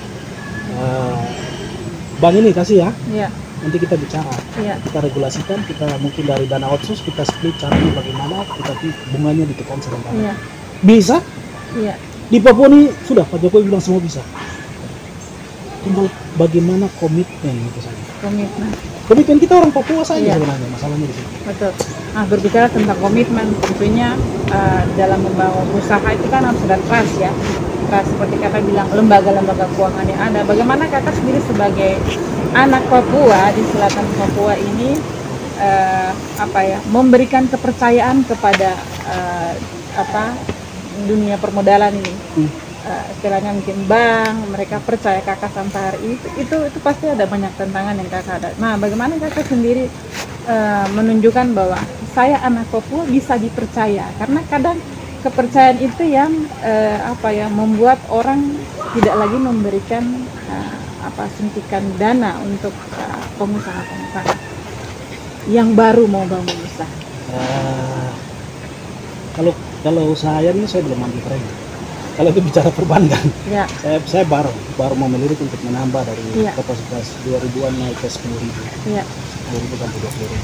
Speaker 2: Uh, bank ini kasih ya,
Speaker 1: Ya.
Speaker 2: nanti kita bicara.
Speaker 1: Ya.
Speaker 2: Kita regulasikan, kita mungkin dari dana otsus kita split caranya bagaimana, tetapi bunganya ditekan serentak.
Speaker 1: Iya.
Speaker 2: Bisa.
Speaker 1: Iya.
Speaker 2: Di Papua ini sudah Pak Jokowi bilang semua bisa. Tinggal bagaimana komitmen itu saja.
Speaker 1: Komitmen.
Speaker 2: Komitmen kita orang Papua saja
Speaker 1: Iya.
Speaker 2: sebenarnya masalahnya di sini.
Speaker 1: Betul. Nah, berbicara tentang komitmen, tentunya uh, dalam membangun usaha itu kan harus ada trust ya. Trust seperti kakak bilang, lembaga-lembaga keuangan yang ada. Bagaimana kakak sendiri sebagai anak Papua di selatan Papua ini uh, apa ya, memberikan kepercayaan kepada uh, apa dunia permodalan ini.
Speaker 2: Hmm.
Speaker 1: Uh, istilahnya mungkin bank, mereka percaya kakak sampai hari ini, itu, itu itu pasti ada banyak tantangan yang kakak ada. Nah, bagaimana kakak sendiri uh, menunjukkan bahwa saya anak Papua bisa dipercaya, karena kadang kepercayaan itu yang uh, apa ya membuat orang tidak lagi memberikan uh, apa suntikan dana untuk uh, pengusaha-pengusaha yang baru mau bangun usaha.
Speaker 2: Uh, kalau kalau usaha ini saya belum ambil training. Kalau itu bicara perbankan,
Speaker 1: Ya.
Speaker 2: saya saya baru baru mau melirik untuk menambah dari
Speaker 1: Iya.
Speaker 2: kapasitas dua ribuan naik ke sepuluh ribu,
Speaker 1: Ya.
Speaker 2: sepuluh ribu sampai dua puluh ribu.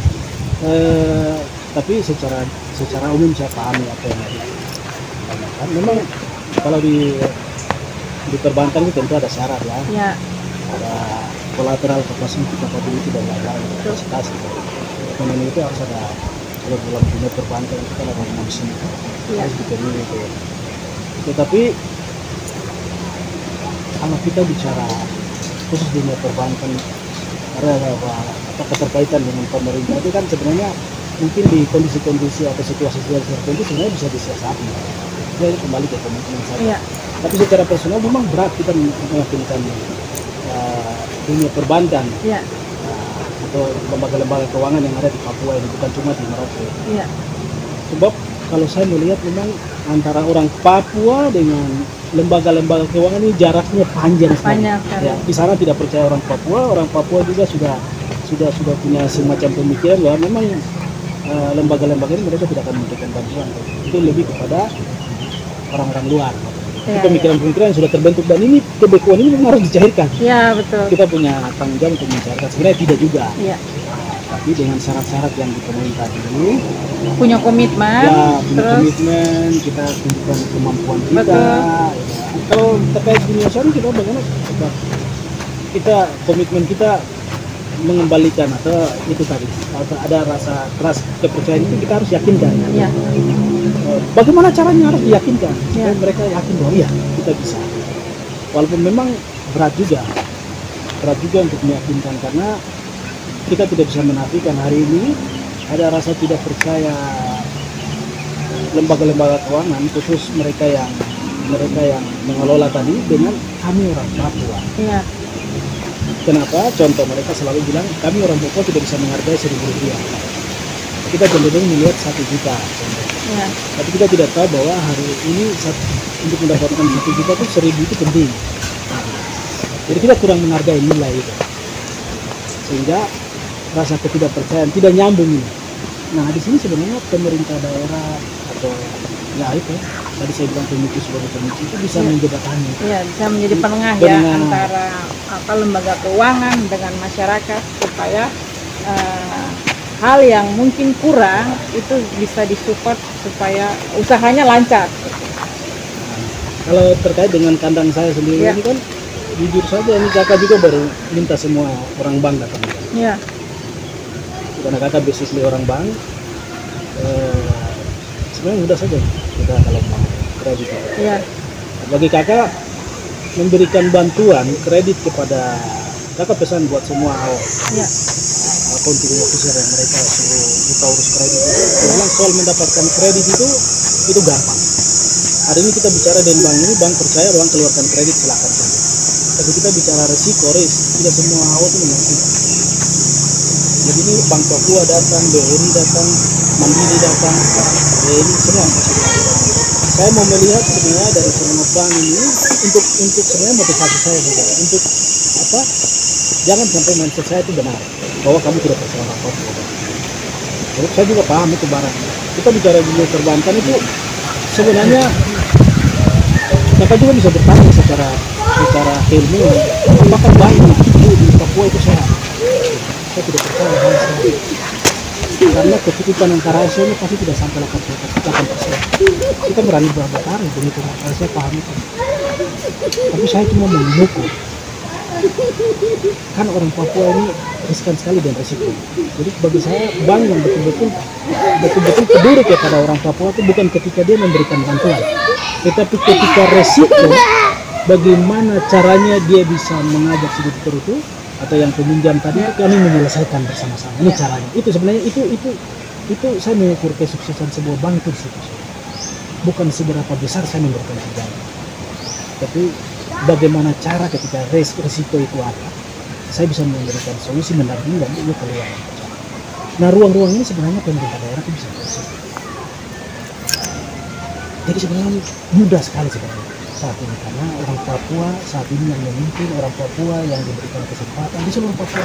Speaker 2: Eh, tapi secara secara umum saya pahami apa yang ada. Memang kalau di di perbankan itu tentu ada syarat ya,
Speaker 1: Ya.
Speaker 2: ada collateral capacity, capability dan lain-lain, kapasitas. Dan itu harus ada. Kalau dalam dunia perbankan itu kan ada emosi,
Speaker 1: Ya.
Speaker 2: harus dipenuhi itu. Tetapi kalau kita bicara khusus dunia perbankan, ada apa, apa keterkaitan dengan pemerintah itu kan sebenarnya mungkin di kondisi-kondisi atau situasi-situasi tertentu sebenarnya bisa disiasati. Jadi kembali ke komitmen saja.
Speaker 1: Ya.
Speaker 2: Tapi secara personal memang berat kita meyakinkan uh, dunia perbankan
Speaker 1: Ya.
Speaker 2: uh, atau lembaga-lembaga keuangan yang ada di Papua ini, bukan cuma di Merauke.
Speaker 1: Ya.
Speaker 2: Sebab kalau saya melihat memang antara orang Papua dengan lembaga-lembaga keuangan ini jaraknya panjang sekali.
Speaker 1: Panjang sekali.
Speaker 2: Ya, di sana tidak percaya orang Papua, orang Papua juga sudah sudah sudah punya semacam pemikiran bahwa memang uh, lembaga-lembaga ini mereka tidak akan memberikan bantuan. Itu lebih kepada orang-orang luar. Itu
Speaker 1: Ya,
Speaker 2: pemikiran-pemikiran yang sudah terbentuk dan ini kebekuan ini memang harus dicairkan.
Speaker 1: Ya, betul.
Speaker 2: Kita punya tanggung jawab untuk mencairkan. Sebenarnya tidak juga.
Speaker 1: Ya.
Speaker 2: Tapi dengan syarat-syarat yang dipenuhi tadi ini,
Speaker 1: Punya komitmen,
Speaker 2: ya punya
Speaker 1: terus
Speaker 2: komitmen, kita tunjukkan kemampuan kita.
Speaker 1: Betul.
Speaker 2: Ya. Kalau terkait dunia usaha kita bagaimana? Kita, kita komitmen kita mengembalikan atau itu tadi, atau ada rasa trust, kepercayaan itu kita harus yakinkan.
Speaker 1: ya.
Speaker 2: Bagaimana caranya harus diyakinkan supaya
Speaker 1: Ya.
Speaker 2: mereka yakin bahwa iya kita bisa. Walaupun memang berat juga, berat juga untuk meyakinkan karena kita tidak bisa menafikan hari ini ada rasa tidak percaya lembaga-lembaga keuangan khusus mereka yang mereka yang mengelola tadi dengan kami orang Papua.
Speaker 1: Ya.
Speaker 2: Kenapa? Contoh mereka selalu bilang kami orang Papua tidak bisa menghargai seribu rupiah. Kita cenderung melihat satu juta. Contoh.
Speaker 1: Ya.
Speaker 2: Tapi kita tidak tahu bahwa hari ini satu, untuk mendapatkan satu juta itu seribu itu penting. Jadi kita kurang menghargai nilai itu. Sehingga rasa ketidakpercayaan tidak nyambung ini. Nah di sini sebenarnya pemerintah daerah atau ya itu tadi saya bilang pemicu sebagai pemicu itu bisa
Speaker 1: Ya.
Speaker 2: menjembatani.
Speaker 1: Ya, bisa menjadi penengah ya
Speaker 2: Penengah.
Speaker 1: antara apa lembaga keuangan dengan masyarakat supaya uh, hal yang mungkin kurang itu bisa disupport supaya usahanya lancar.
Speaker 2: Kalau terkait dengan kandang saya sendiri
Speaker 1: Ya.
Speaker 2: ini kan jujur saja ini kakak juga baru minta semua orang bank datang.
Speaker 1: Ya,
Speaker 2: Karena kakak basically orang bank, eh, sebenarnya mudah saja kita kalau mau kredit.
Speaker 1: ya,
Speaker 2: Bagi kakak memberikan bantuan kredit kepada kakak pesan buat semua
Speaker 1: ya,
Speaker 2: accounting officer yang mereka suruh kita urus kredit itu, memang soal mendapatkan kredit itu itu gampang. Hari ini kita bicara dengan bank ini, bank percaya bank keluarkan kredit silakan saja. Tapi kita bicara resiko, risk, tidak semua awal itu mengerti. Jadi ini Bank Papua datang, B R I datang, Mandiri datang, B R I semua masih datang. Saya mau melihat sebenarnya dari semua bank ini untuk untuk sebenarnya motivasi saya juga untuk apa? Jangan sampai mindset saya itu benar bahwa kamu tidak percaya apa-apa. Jadi saya juga paham itu barang. Kita bicara di perbankan itu sebenarnya mereka juga bisa bertanya secara secara ilmiah apakah bank di Papua itu sehat. Saya tidak percaya hal sehat karena kecukupan angka rasio ini pasti tidak sampai delapan persen. Kita berani berbicara begitu, saya paham itu. Tapi saya cuma mengukur kan orang Papua ini riskan sekali dan resiko. Jadi bagi saya bank yang betul-betul betul-betul peduli kepada orang Papua itu bukan ketika dia memberikan bantuan, tetapi ketika resiko bagaimana caranya dia bisa mengajak si debitur itu atau yang peminjam tadi itu kami menyelesaikan bersama-sama. Ini caranya. Itu sebenarnya itu itu itu saya mengukur kesuksesan sebuah bank itu situ. Bukan seberapa besar saya memberikan kerjaan, tapi bagaimana cara ketika resiko itu ada, saya bisa memberikan solusi mendampingi dan itu keluar. Nah ruang-ruang ini sebenarnya pemerintah daerah itu bisa masuk. Jadi sebenarnya mudah sekali sebenarnya saat ini karena orang Papua saat ini yang memimpin, orang Papua yang diberikan kesempatan di seluruh Papua.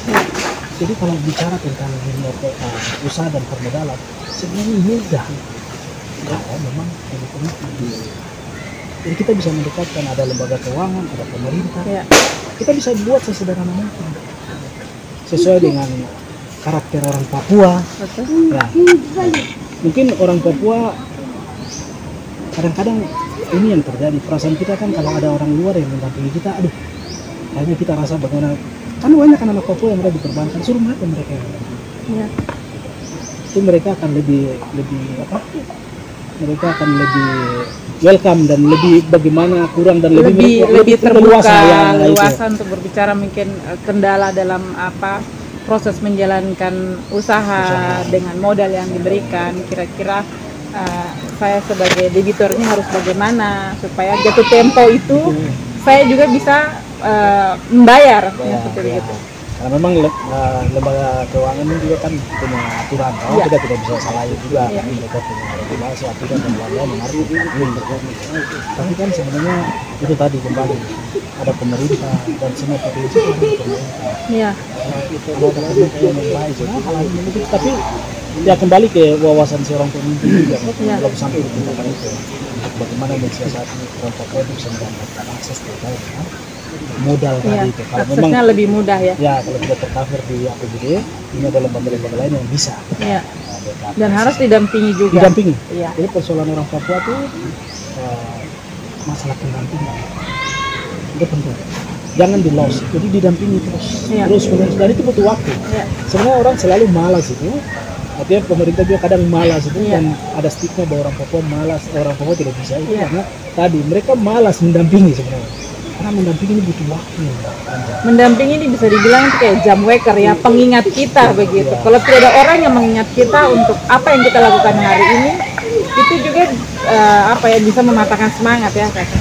Speaker 2: Jadi kalau bicara tentang dunia uh, usaha dan permodalan sebenarnya mudah. Kalau memang begitu. Jadi kita bisa mendekatkan ada lembaga keuangan, ada pemerintah. Ya. Kita bisa buat sesederhana mungkin sesuai dengan karakter orang Papua. Betul. Ya. Mungkin orang Papua kadang-kadang ini yang terjadi, perasaan kita kan kalau ada orang luar yang mendampingi kita, aduh, kayaknya kita rasa bagaimana, kan banyak kan anak Papua yang mereka di perbankan, suruh mati mereka. Ya. Itu mereka akan lebih lebih apa? Mereka akan lebih welcome dan lebih bagaimana kurang dan lebih
Speaker 1: lebih,
Speaker 2: mereka,
Speaker 1: lebih terbuka,
Speaker 2: ya,
Speaker 1: luasa untuk berbicara mungkin kendala dalam apa proses menjalankan usaha, usaha. Dengan modal yang diberikan. Kira-kira uh, saya sebagai debiturnya harus bagaimana supaya jatuh tempo itu hmm. saya juga bisa uh, membayar ya, seperti
Speaker 2: ya.
Speaker 1: itu.
Speaker 2: Karena memang uh, lembaga keuangan ini juga kan punya aturan, oh, ya. Kita tidak bisa salahin juga, ya. Kan mereka punya regulasi, aturan dan lain-lain yang harus diikuti. Tapi kan sebenarnya itu tadi kembali ada pemerintah dan semua provinsi itu ada pemerintah. Iya. Kalau ada pemerintah yang baik, tapi ya kembali ke wawasan seorang pemimpin juga. Ya. Kalau sampai ditingkatkan itu, bagaimana mensiasati orang Papua itu bisa mendapatkan akses terkait kan? Modal ya, tadi itu. Kalau memang
Speaker 1: lebih mudah ya.
Speaker 2: Ya, kalau tidak tercover di A P B D, ini ada lembaga-lembaga lain yang bisa. Ya. Nah,
Speaker 1: dan harus didampingi juga.
Speaker 2: Didampingi.
Speaker 1: Ya.
Speaker 2: Jadi persoalan orang Papua itu uh, masalah pendampingan. Itu penting. Jangan di loss. Jadi didampingi terus. Ya. Terus menerus. Dan itu butuh waktu. Ya. Sebenarnya orang selalu malas itu. Artinya pemerintah juga kadang malas itu ya. Dan ada stigma bahwa orang Papua malas, orang Papua tidak bisa itu ya. Karena tadi mereka malas mendampingi sebenarnya. Karena mendampingi ini butuh waktu.
Speaker 1: Mendampingi ini bisa dibilang kayak jam waker ya, pengingat kita begitu. Ya. Kalau tidak ada orang yang mengingat kita untuk apa yang kita lakukan hari ini, itu juga uh, apa ya bisa mematahkan semangat ya Kak.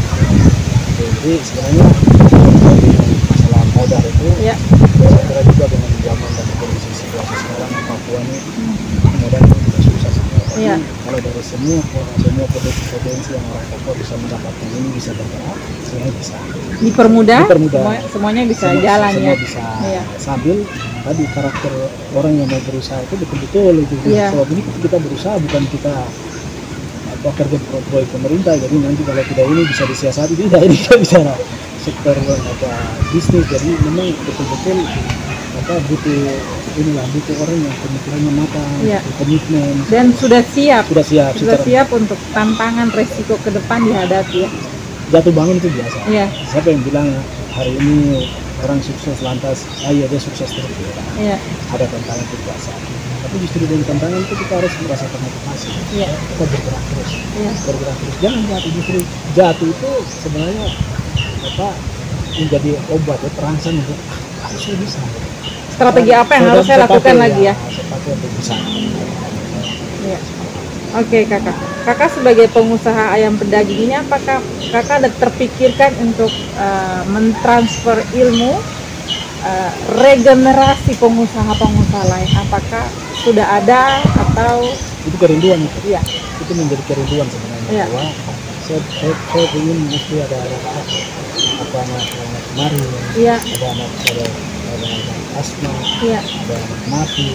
Speaker 2: Jadi sebenarnya masalah modal itu, ya. Saya kira juga dengan zaman dan kondisi situasi sekarang Papua ini modal itu tidak susah sebenarnya. Ya. Kalau dari semua semua potensi yang orang Papua bisa mendapatkan ini bisa bergerak, sebenarnya bisa.
Speaker 1: Dipermudah,
Speaker 2: Dipermudah.
Speaker 1: Semua, semuanya bisa
Speaker 2: semua,
Speaker 1: jalan
Speaker 2: semua
Speaker 1: ya.
Speaker 2: Bisa
Speaker 1: ya.
Speaker 2: Sambil tadi karakter orang yang mau berusaha itu betul-betul itu. Ya. Sebab ini kita berusaha bukan kita apa kerja proyek pemerintah, jadi nanti kalau tidak ini bisa disiasati, tidak ini kita bisa sektor apa bisnis, jadi memang betul-betul apa butuh inilah butuh orang yang pemikirannya matang,
Speaker 1: Iya.
Speaker 2: komitmen,
Speaker 1: Dan sudah siap,
Speaker 2: sudah siap,
Speaker 1: sudah
Speaker 2: secara
Speaker 1: siap untuk tantangan resiko ke depan dihadapi ya.
Speaker 2: jatuh bangun itu biasa.
Speaker 1: Iya.
Speaker 2: Siapa yang bilang hari ini orang sukses lantas, ah iya dia sukses terus?
Speaker 1: Iya.
Speaker 2: Ada tantangan itu biasa. Tapi justru dari tantangan itu kita harus merasakan motivasi.
Speaker 1: Iya.
Speaker 2: Kita bergerak terus,
Speaker 1: Iya.
Speaker 2: bergerak terus. Jangan jatuh, justru jatuh itu sebenarnya apa menjadi obat ya, terangsang untuk "Ah, harusnya bisa.
Speaker 1: Strategi apa yang harus saya lakukan lagi ya?
Speaker 2: Seperti itu bisa.
Speaker 1: Iya. Oke kakak, kakak sebagai pengusaha ayam pedaging ini apakah kakak ada terpikirkan untuk uh, mentransfer ilmu uh, regenerasi pengusaha-pengusaha lain? Apakah sudah ada atau
Speaker 2: Itu kerinduan itu.
Speaker 1: iya?
Speaker 2: Itu menjadi kerinduan sebenarnya
Speaker 1: Iya.
Speaker 2: bahwa saya, saya, saya ingin mesti ada ada apa apa anak anak kemarin,
Speaker 1: Iya.
Speaker 2: ada anak ada ada anak asma,
Speaker 1: Iya.
Speaker 2: ada anak mati,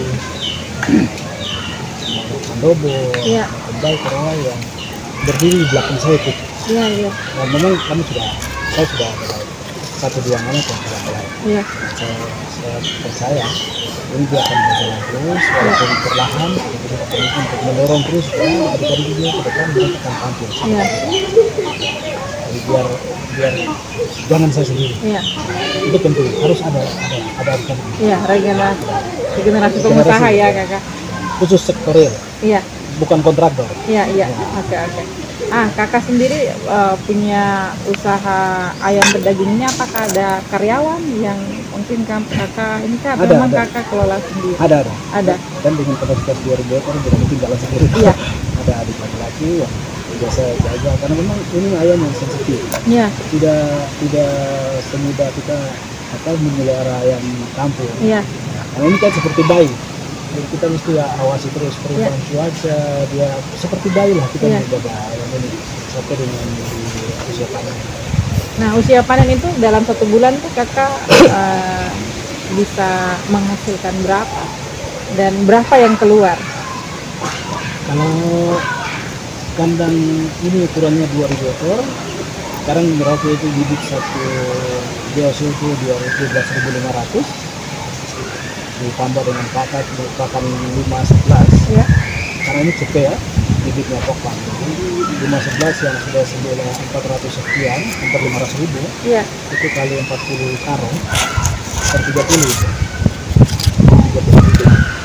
Speaker 2: anak mandobo,
Speaker 1: Iya.
Speaker 2: anak kembali kerawai yang berdiri di belakang saya itu.
Speaker 1: Iya, iya,
Speaker 2: Dan memang kami sudah, saya sudah ada satu dua anak yang sudah mulai.
Speaker 1: iya,
Speaker 2: Saya, saya percaya ini dia akan berjalan terus walaupun perlahan, tapi kita komitmen untuk mendorong terus supaya adik-adik juga ke depan mereka akan tampil.
Speaker 1: iya,
Speaker 2: Jadi biar biar jangan saya sendiri.
Speaker 1: iya,
Speaker 2: Itu penting, harus ada ada ada adik-adik.
Speaker 1: iya, regenerasi, regenerasi pengusaha ya kakak.
Speaker 2: Khusus sektorial,
Speaker 1: Iya,
Speaker 2: bukan kontraktor.
Speaker 1: iya, iya, oke, oke. Ah, kakak sendiri eh, punya usaha ayam pedaging ini apakah ada karyawan yang mungkin kam- kakak ini kan
Speaker 2: Ada,
Speaker 1: memang
Speaker 2: ada.
Speaker 1: kakak kelola sendiri?
Speaker 2: Ada ada.
Speaker 1: Ada.
Speaker 2: Dan dengan kapasitas dua ribu ekor tidak mungkin jalan sendiri.
Speaker 1: Iya.
Speaker 2: Ada adik laki-laki yang biasa jaga karena memang ini ayam yang sensitif.
Speaker 1: Iya,
Speaker 2: Tidak tidak semudah kita apa memelihara ayam kampung.
Speaker 1: iya,
Speaker 2: Karena ini kan seperti bayi. Jadi kita mesti awasi terus perubahan cuaca, dia seperti bayi lah kita
Speaker 1: Iya.
Speaker 2: menjaga ayam ini sampai dengan di usia panen.
Speaker 1: Nah, usia panen itu dalam satu bulan tuh kakak eh, bisa menghasilkan berapa? Dan berapa yang keluar?
Speaker 2: Kalau kandang ini ukurannya dua ribu ekor, sekarang Merauke itu bibit satu biasa itu dua belas ribu lima ratus, ditambah dengan pakan pakan lima sebelas,
Speaker 1: Ya,
Speaker 2: karena ini C P ya, bibitnya pokok lima sebelas yang sudah sembilan empat ratus sekian, hampir lima ratus ribu,
Speaker 1: iya,
Speaker 2: itu kali empat puluh karung per tiga puluh itu tiga puluh juta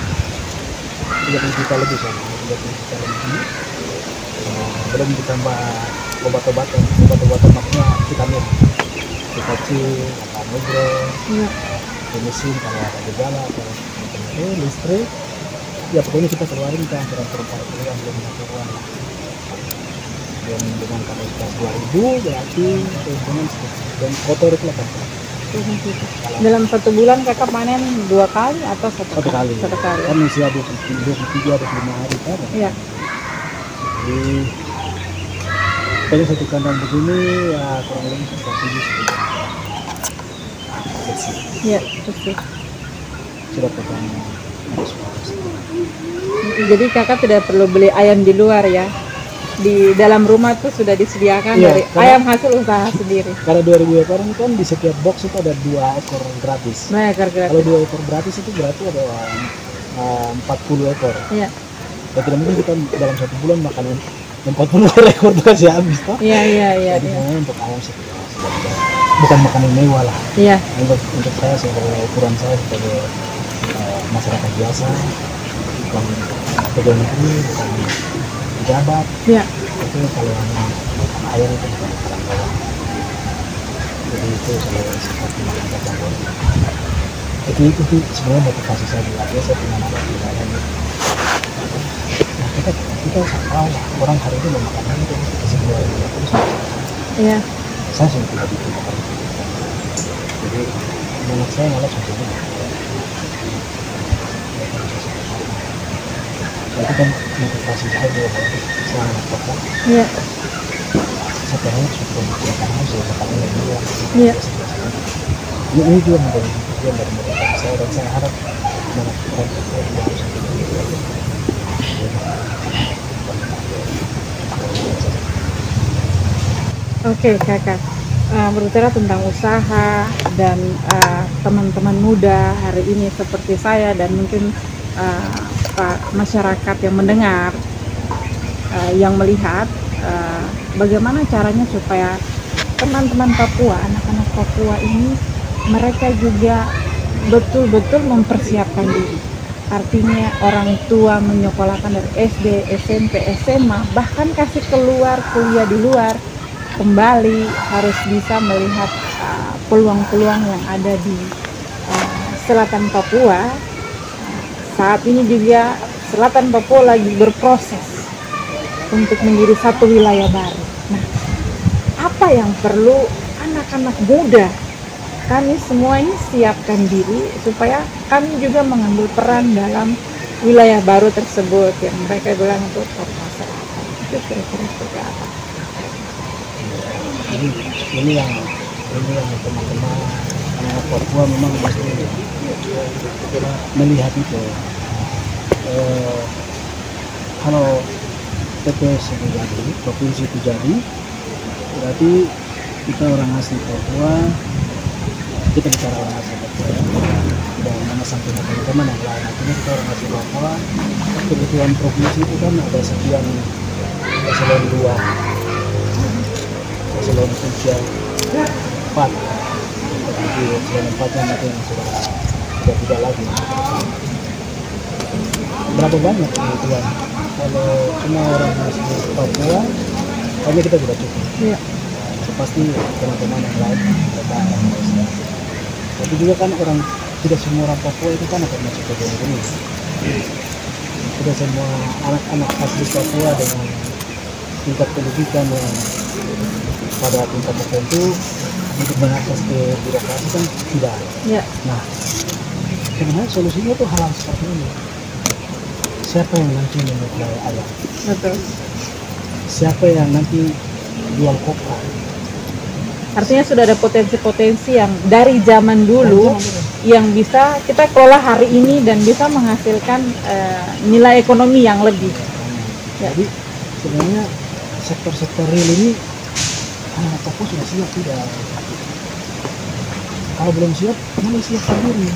Speaker 2: tiga puluh juta lebih sama tiga puluh juta lebih. Nah, belum ditambah obat-obatan obat-obatan maksudnya vitamin vitamin apa negro
Speaker 1: iya,
Speaker 2: mesin kalau ada gejala atau itu listrik ya pokoknya kita keluarin kita antara perempat puluhan belum puluhan dan dengan kapasitas dua ribu berarti keuntungan sekitar dan kotor itu delapan
Speaker 1: dalam satu bulan kakak panen dua kali atau satu,
Speaker 2: satu kali
Speaker 1: Satu kali.
Speaker 2: kan usia dua puluh tiga dua puluh lima hari kan
Speaker 1: Iya,
Speaker 2: jadi kalau satu kandang begini ya kurang lebih sekitar tujuh sepuluh
Speaker 1: iya, betul.
Speaker 2: sudah pegang
Speaker 1: Jadi kakak tidak perlu beli ayam di luar ya. Di dalam rumah tuh sudah disediakan
Speaker 2: Iya,
Speaker 1: dari
Speaker 2: karena-
Speaker 1: ayam hasil usaha sendiri.
Speaker 2: kalau dua ribu ekor ini kan di setiap box itu ada dua ekor gratis.
Speaker 1: Nah, gara-gara
Speaker 2: Kalau dua ekor gratis itu berarti ada uh, empat puluh ekor.
Speaker 1: iya,
Speaker 2: Ya tidak mungkin kita dalam satu bulan makan empat puluh ekor itu kasih habis toh.
Speaker 1: iya, iya, iya,
Speaker 2: Jadi
Speaker 1: iya.
Speaker 2: memang untuk ayam sekitar bukan makanan mewah lah.
Speaker 1: Iya,
Speaker 2: Untuk untuk saya sebagai ukuran saya sebagai uh, masyarakat biasa, bukan pegawai negeri, bukan pejabat.
Speaker 1: iya,
Speaker 2: Itu kalau anak makan ayam itu bukan makanan mewah. Jadi itu saya seperti makan campur. Itu itu tuh sebenarnya motivasi saya juga. Dia saya punya anak di ayam. Nah, kita kita tahu lah, orang hari ini mau makan ayam itu kita kasih dua ribu terus.
Speaker 1: iya,
Speaker 2: Saya sudah tidak bikin makan. Jadi menurut saya malah sebetulnya itu kan motivasi saya juga bahwa saya anak pokok.
Speaker 1: iya,
Speaker 2: Saya pengen sudah makan ayam saya makan ayam dua.
Speaker 1: iya.
Speaker 2: Ini, ini juga menjadi tujuan dari motivasi saya dan saya harap mengakibatkan kita juga harus seperti itu.
Speaker 1: Oke kakak. uh, berbicara tentang usaha dan uh, teman-teman muda hari ini seperti saya dan mungkin uh, Pak masyarakat yang mendengar, uh, yang melihat uh, bagaimana caranya supaya teman-teman Papua, anak-anak Papua ini mereka juga betul-betul mempersiapkan diri. Artinya orang tua menyekolahkan dari S D, S M P, S M A, bahkan kasih keluar kuliah di luar, kembali harus bisa melihat uh, peluang-peluang yang ada di uh, selatan Papua. Saat ini juga selatan Papua lagi berproses untuk menjadi satu wilayah baru. Nah, apa yang perlu anak-anak muda? Kami semua ini siapkan diri supaya kami juga mengambil peran dalam wilayah baru tersebut yang mereka bilang untuk Papua Selatan. Itu kira-kira seperti apa?
Speaker 2: Jadi ini yang ini yang teman-teman anak Papua memang mesti melihat itu. Eh, kalau P P S itu jadi, provinsi itu jadi, berarti kita orang asli Papua, kita bicara orang asli Papua, dan mana sampai teman-teman yang lain, artinya kita orang asli Papua, kebutuhan provinsi itu kan ada sekian eselon dua, eselon sosial empat, jadi eselon empatnya nanti yang sudah sudah tidak lagi. Berapa banyak kebutuhan? Kalau cuma orang asli Papua, kayaknya kita tidak cukup.
Speaker 1: Iya.
Speaker 2: Pasti teman-teman yang lain mereka akan bisa. Tapi juga kan orang, tidak semua orang Papua itu kan akan masuk ke ini. Tidak semua anak-anak asli Papua dengan tingkat pendidikan yang pada tingkat tertentu untuk mengakses ke birokrasi kan tidak.
Speaker 1: Ya.
Speaker 2: Nah, sebenarnya solusinya tuh hal seperti ini. Siapa yang nanti memulai ayam?
Speaker 1: Betul.
Speaker 2: Siapa yang nanti jual kopra?
Speaker 1: Artinya sudah ada potensi-potensi yang dari zaman dulu yang bisa kita kelola hari ini dan bisa menghasilkan uh, nilai ekonomi yang lebih.
Speaker 2: Ya. Jadi sebenarnya sektor-sektor real ini anak Papua sudah siap tidak? Kalau belum siap, mana siap sendiri?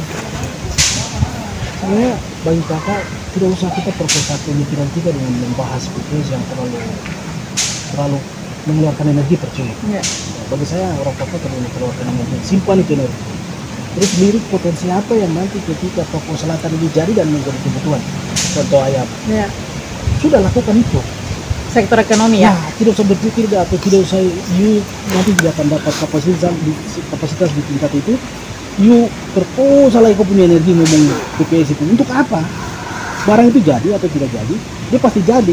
Speaker 2: Sebenarnya bagi kakak tidak usah kita proposal pemikiran kita dengan membahas bisnis yang terlalu terlalu mengeluarkan energi percuma. Ya. Bagi saya orang Papua terlalu mengeluarkan energi, simpan itu energi. Terus lirik potensi apa yang nanti ketika Papua Selatan ini jadi dan menjadi kebutuhan. Contoh ayam. Ya. Sudah lakukan itu.
Speaker 1: Sektor ekonomi ya.
Speaker 2: Nah, tidak usah berpikir atau tidak usah you nanti tidak akan dapat kapasitas di kapasitas di tingkat itu. You proposal lagi kau punya energi ngomong P P S itu untuk apa? Barang itu jadi atau tidak jadi, dia pasti jadi.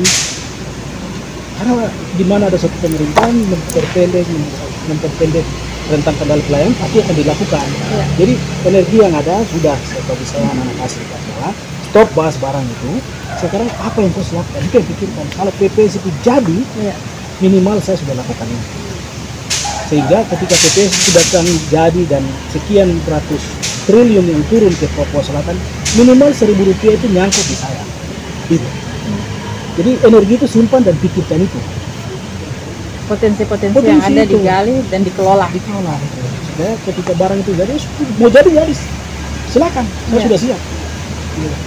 Speaker 2: Karena di mana ada satu pemerintahan memperpendek memperpendek rentang kendali pelayanan pasti akan dilakukan. Ya. Jadi energi yang ada sudah seperti saya anak asli Papua, stop bahas barang itu. Sekarang apa yang kau siapkan? Itu yang pikirkan. Kalau P P S itu jadi, ya, minimal saya sudah lakukan ini. Sehingga ketika P P S itu datang jadi dan sekian ratus triliun yang turun ke Papua Selatan, minimal seribu rupiah itu nyangkut di saya. Itu. Hmm. Jadi energi itu simpan dan pikirkan itu.
Speaker 1: Potensi-potensi yang ada itu digali dan dikelola.
Speaker 2: Dikelola. Gitu. Supaya ketika barang itu jadi, mau jadi jadi, silakan. Saya ya. Sudah siap. Gitu.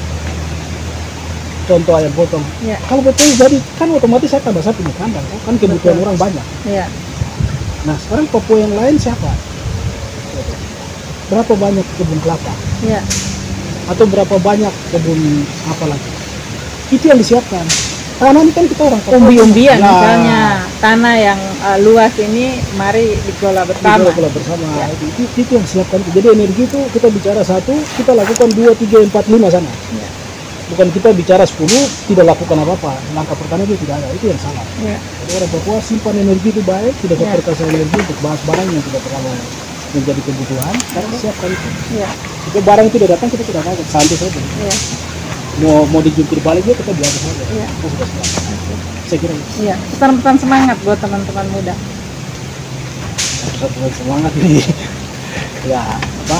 Speaker 2: Contoh ayam potong. Ya. Kalau betul jadi kan otomatis saya tambah sapi di kandang. Kan kebutuhan betul orang banyak. Ya. Nah sekarang Papua yang lain siapa? Berapa banyak kebun kelapa? Ya. Atau berapa banyak kebun apa lagi? Itu yang disiapkan. Tanah ini kan kita orang
Speaker 1: umbi-umbian ya. Misalnya tanah yang uh, luas ini mari dikelola bersama.
Speaker 2: Dikelola bersama. Ya. Itu, itu, itu yang siapkan. Jadi energi itu kita bicara satu, kita lakukan dua, tiga, empat, lima sana. Ya. Bukan kita bicara sepuluh, tidak lakukan apa-apa. Langkah pertama itu tidak ada, itu yang salah. Ya. Jadi orang Papua simpan energi itu baik, tidak ya. Perkasa energi untuk bahas barang yang tidak terlalu menjadi kebutuhan, karena siapkan itu. Ya. Jika barang itu tidak datang, kita tidak kaget, santai saja. Ya. Mau mau dijungkir balik dia kita biasa saja. Ya. Kita sudah siap. Okay. Saya kira itu.
Speaker 1: Iya. Pesan-pesan semangat buat teman-teman muda.
Speaker 2: Pesan-pesan semangat ini, ya apa?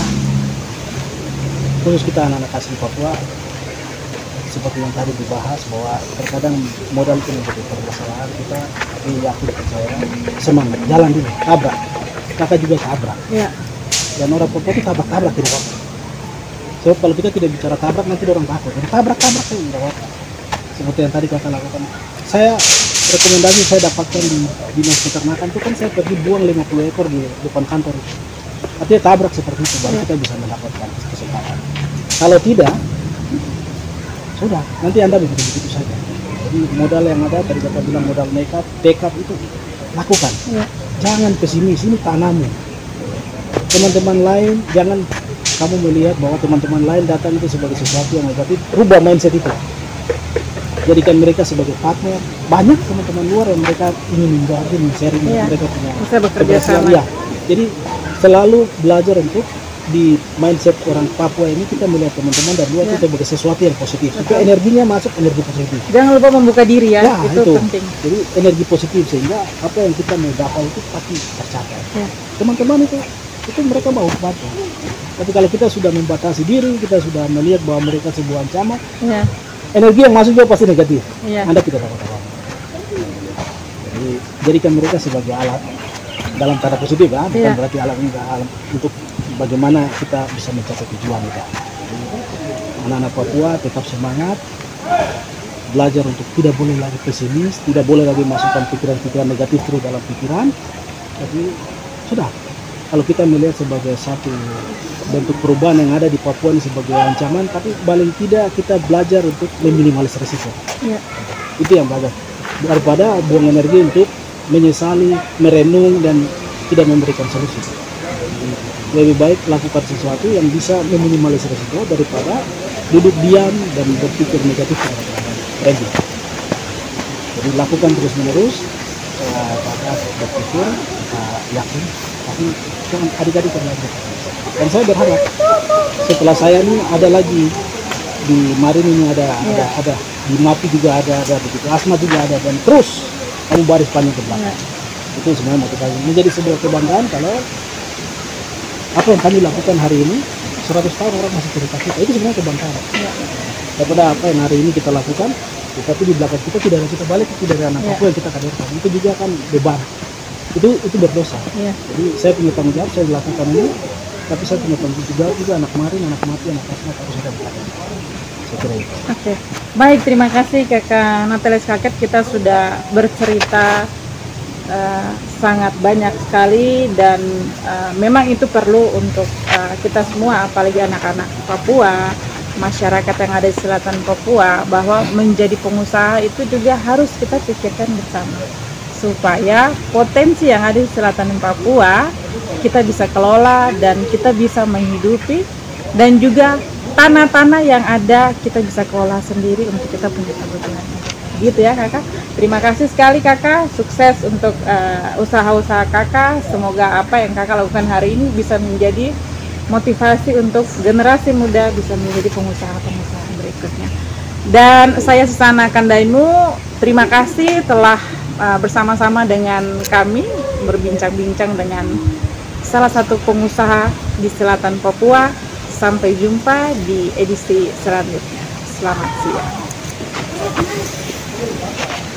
Speaker 2: Khusus kita anak-anak asli Papua. Seperti yang tadi dibahas bahwa terkadang modal itu menjadi permasalahan kita, tapi aku percaya semangat, jalan dulu, tabrak. kakak juga tabrak.
Speaker 1: Ya.
Speaker 2: Dan orang Papua itu tabrak-tabrak tidak apa-apa. Sebab kalau kita tidak bicara tabrak nanti orang takut. Jadi tabrak-tabrak itu tidak apa-apa. Seperti yang tadi kakak lakukan. Saya rekomendasi saya dapatkan di dinas peternakan itu kan saya pergi buang lima puluh ekor di depan kantor itu. Artinya tabrak seperti itu baru kita bisa mendapatkan kesempatan. Kalau tidak, sudah nanti Anda begitu-begitu saja. Jadi modal yang ada tadi kakak bilang modal nekat, tekad itu lakukan.
Speaker 1: Ya.
Speaker 2: Jangan pesimis, ini tanammu. Teman-teman lain jangan kamu melihat bahwa teman-teman lain datang itu sebagai sesuatu yang negatif. Rubah mindset itu. Jadikan mereka sebagai partner. Banyak teman-teman luar yang mereka ingin menjadi, sharing
Speaker 1: Iya.
Speaker 2: mereka punya
Speaker 1: Bisa bekerja sama.
Speaker 2: Ya. Jadi selalu belajar untuk di mindset orang Papua ini kita melihat teman-teman dan luar
Speaker 1: Ya.
Speaker 2: itu sebagai sesuatu yang positif. Itu
Speaker 1: Betul.
Speaker 2: energinya masuk energi positif.
Speaker 1: Jangan lupa membuka diri ya,
Speaker 2: Ya,
Speaker 1: itu,
Speaker 2: itu.
Speaker 1: penting.
Speaker 2: Jadi energi positif sehingga apa yang kita mau dapat itu pasti tercapai.
Speaker 1: Ya.
Speaker 2: Teman-teman itu itu mereka mau bantu. Tapi kalau kita sudah membatasi diri, kita sudah melihat bahwa mereka sebuah ancaman,
Speaker 1: Ya.
Speaker 2: energi yang masuk juga pasti negatif.
Speaker 1: Ya.
Speaker 2: Anda tidak dapat apa-apa. Jadi jadikan mereka sebagai alat dalam tanda positif ya, bukan
Speaker 1: Iya.
Speaker 2: berarti alat enggak alat untuk bagaimana kita bisa mencapai tujuan kita. Anak-anak Papua tetap semangat, belajar untuk tidak boleh lagi pesimis, tidak boleh lagi masukkan pikiran-pikiran negatif terus dalam pikiran. Tapi sudah, kalau kita melihat sebagai satu bentuk perubahan yang ada di Papua ini sebagai ancaman, tapi paling tidak kita belajar untuk meminimalis risiko.
Speaker 1: Ya.
Speaker 2: Itu yang belajar. Daripada buang energi untuk menyesali, merenung dan tidak memberikan solusi. Lebih baik lakukan sesuatu yang bisa meminimalis risiko daripada duduk diam dan berpikir negatif terhadap orang lain. Jadi lakukan terus menerus. Kakak berpikir, uh, yakin, tapi jangan adik-adik yang lain. Dan saya berharap setelah saya ini ada lagi di Marin ini ada, ada, ada di Mapi juga ada, ada begitu, Asma juga ada, dan terus kamu baris panjang ke belakang. Itu sebenarnya motivasi. Menjadi sebuah kebanggaan kalau apa yang kami lakukan hari ini seratus tahun orang masih cerita kita, itu sebenarnya kebanggaan.
Speaker 1: Ya.
Speaker 2: Daripada apa yang hari ini kita lakukan, tetapi di belakang kita tidak ada kita balik, tidak ada anak
Speaker 1: Ya.
Speaker 2: Papua yang kita kaderkan, itu juga kan beban. Itu itu berdosa.
Speaker 1: Ya.
Speaker 2: Jadi saya punya tanggung jawab, saya lakukan ini, tapi saya punya tanggung jawab juga anak Marin, anak Mati, anak Asma harus saya berkata. Saya kira itu.
Speaker 1: Oke, baik, terima kasih Kakak Natalis Kaket. Kita sudah bercerita uh, sangat banyak sekali dan uh, memang itu perlu untuk uh, kita semua, apalagi anak-anak Papua, masyarakat yang ada di selatan Papua, bahwa menjadi pengusaha itu juga harus kita pikirkan bersama supaya potensi yang ada di selatan Papua kita bisa kelola dan kita bisa menghidupi, dan juga tanah-tanah yang ada kita bisa kelola sendiri untuk kita punya kebutuhan. Gitu ya Kakak. Terima kasih sekali Kakak, sukses untuk uh, usaha-usaha Kakak. Semoga apa yang Kakak lakukan hari ini bisa menjadi motivasi untuk generasi muda bisa menjadi pengusaha-pengusaha berikutnya. Dan saya Susana Kandaimu, terima kasih telah uh, bersama-sama dengan kami berbincang-bincang dengan salah satu pengusaha di selatan Papua. Sampai jumpa di edisi selanjutnya. Selamat siang.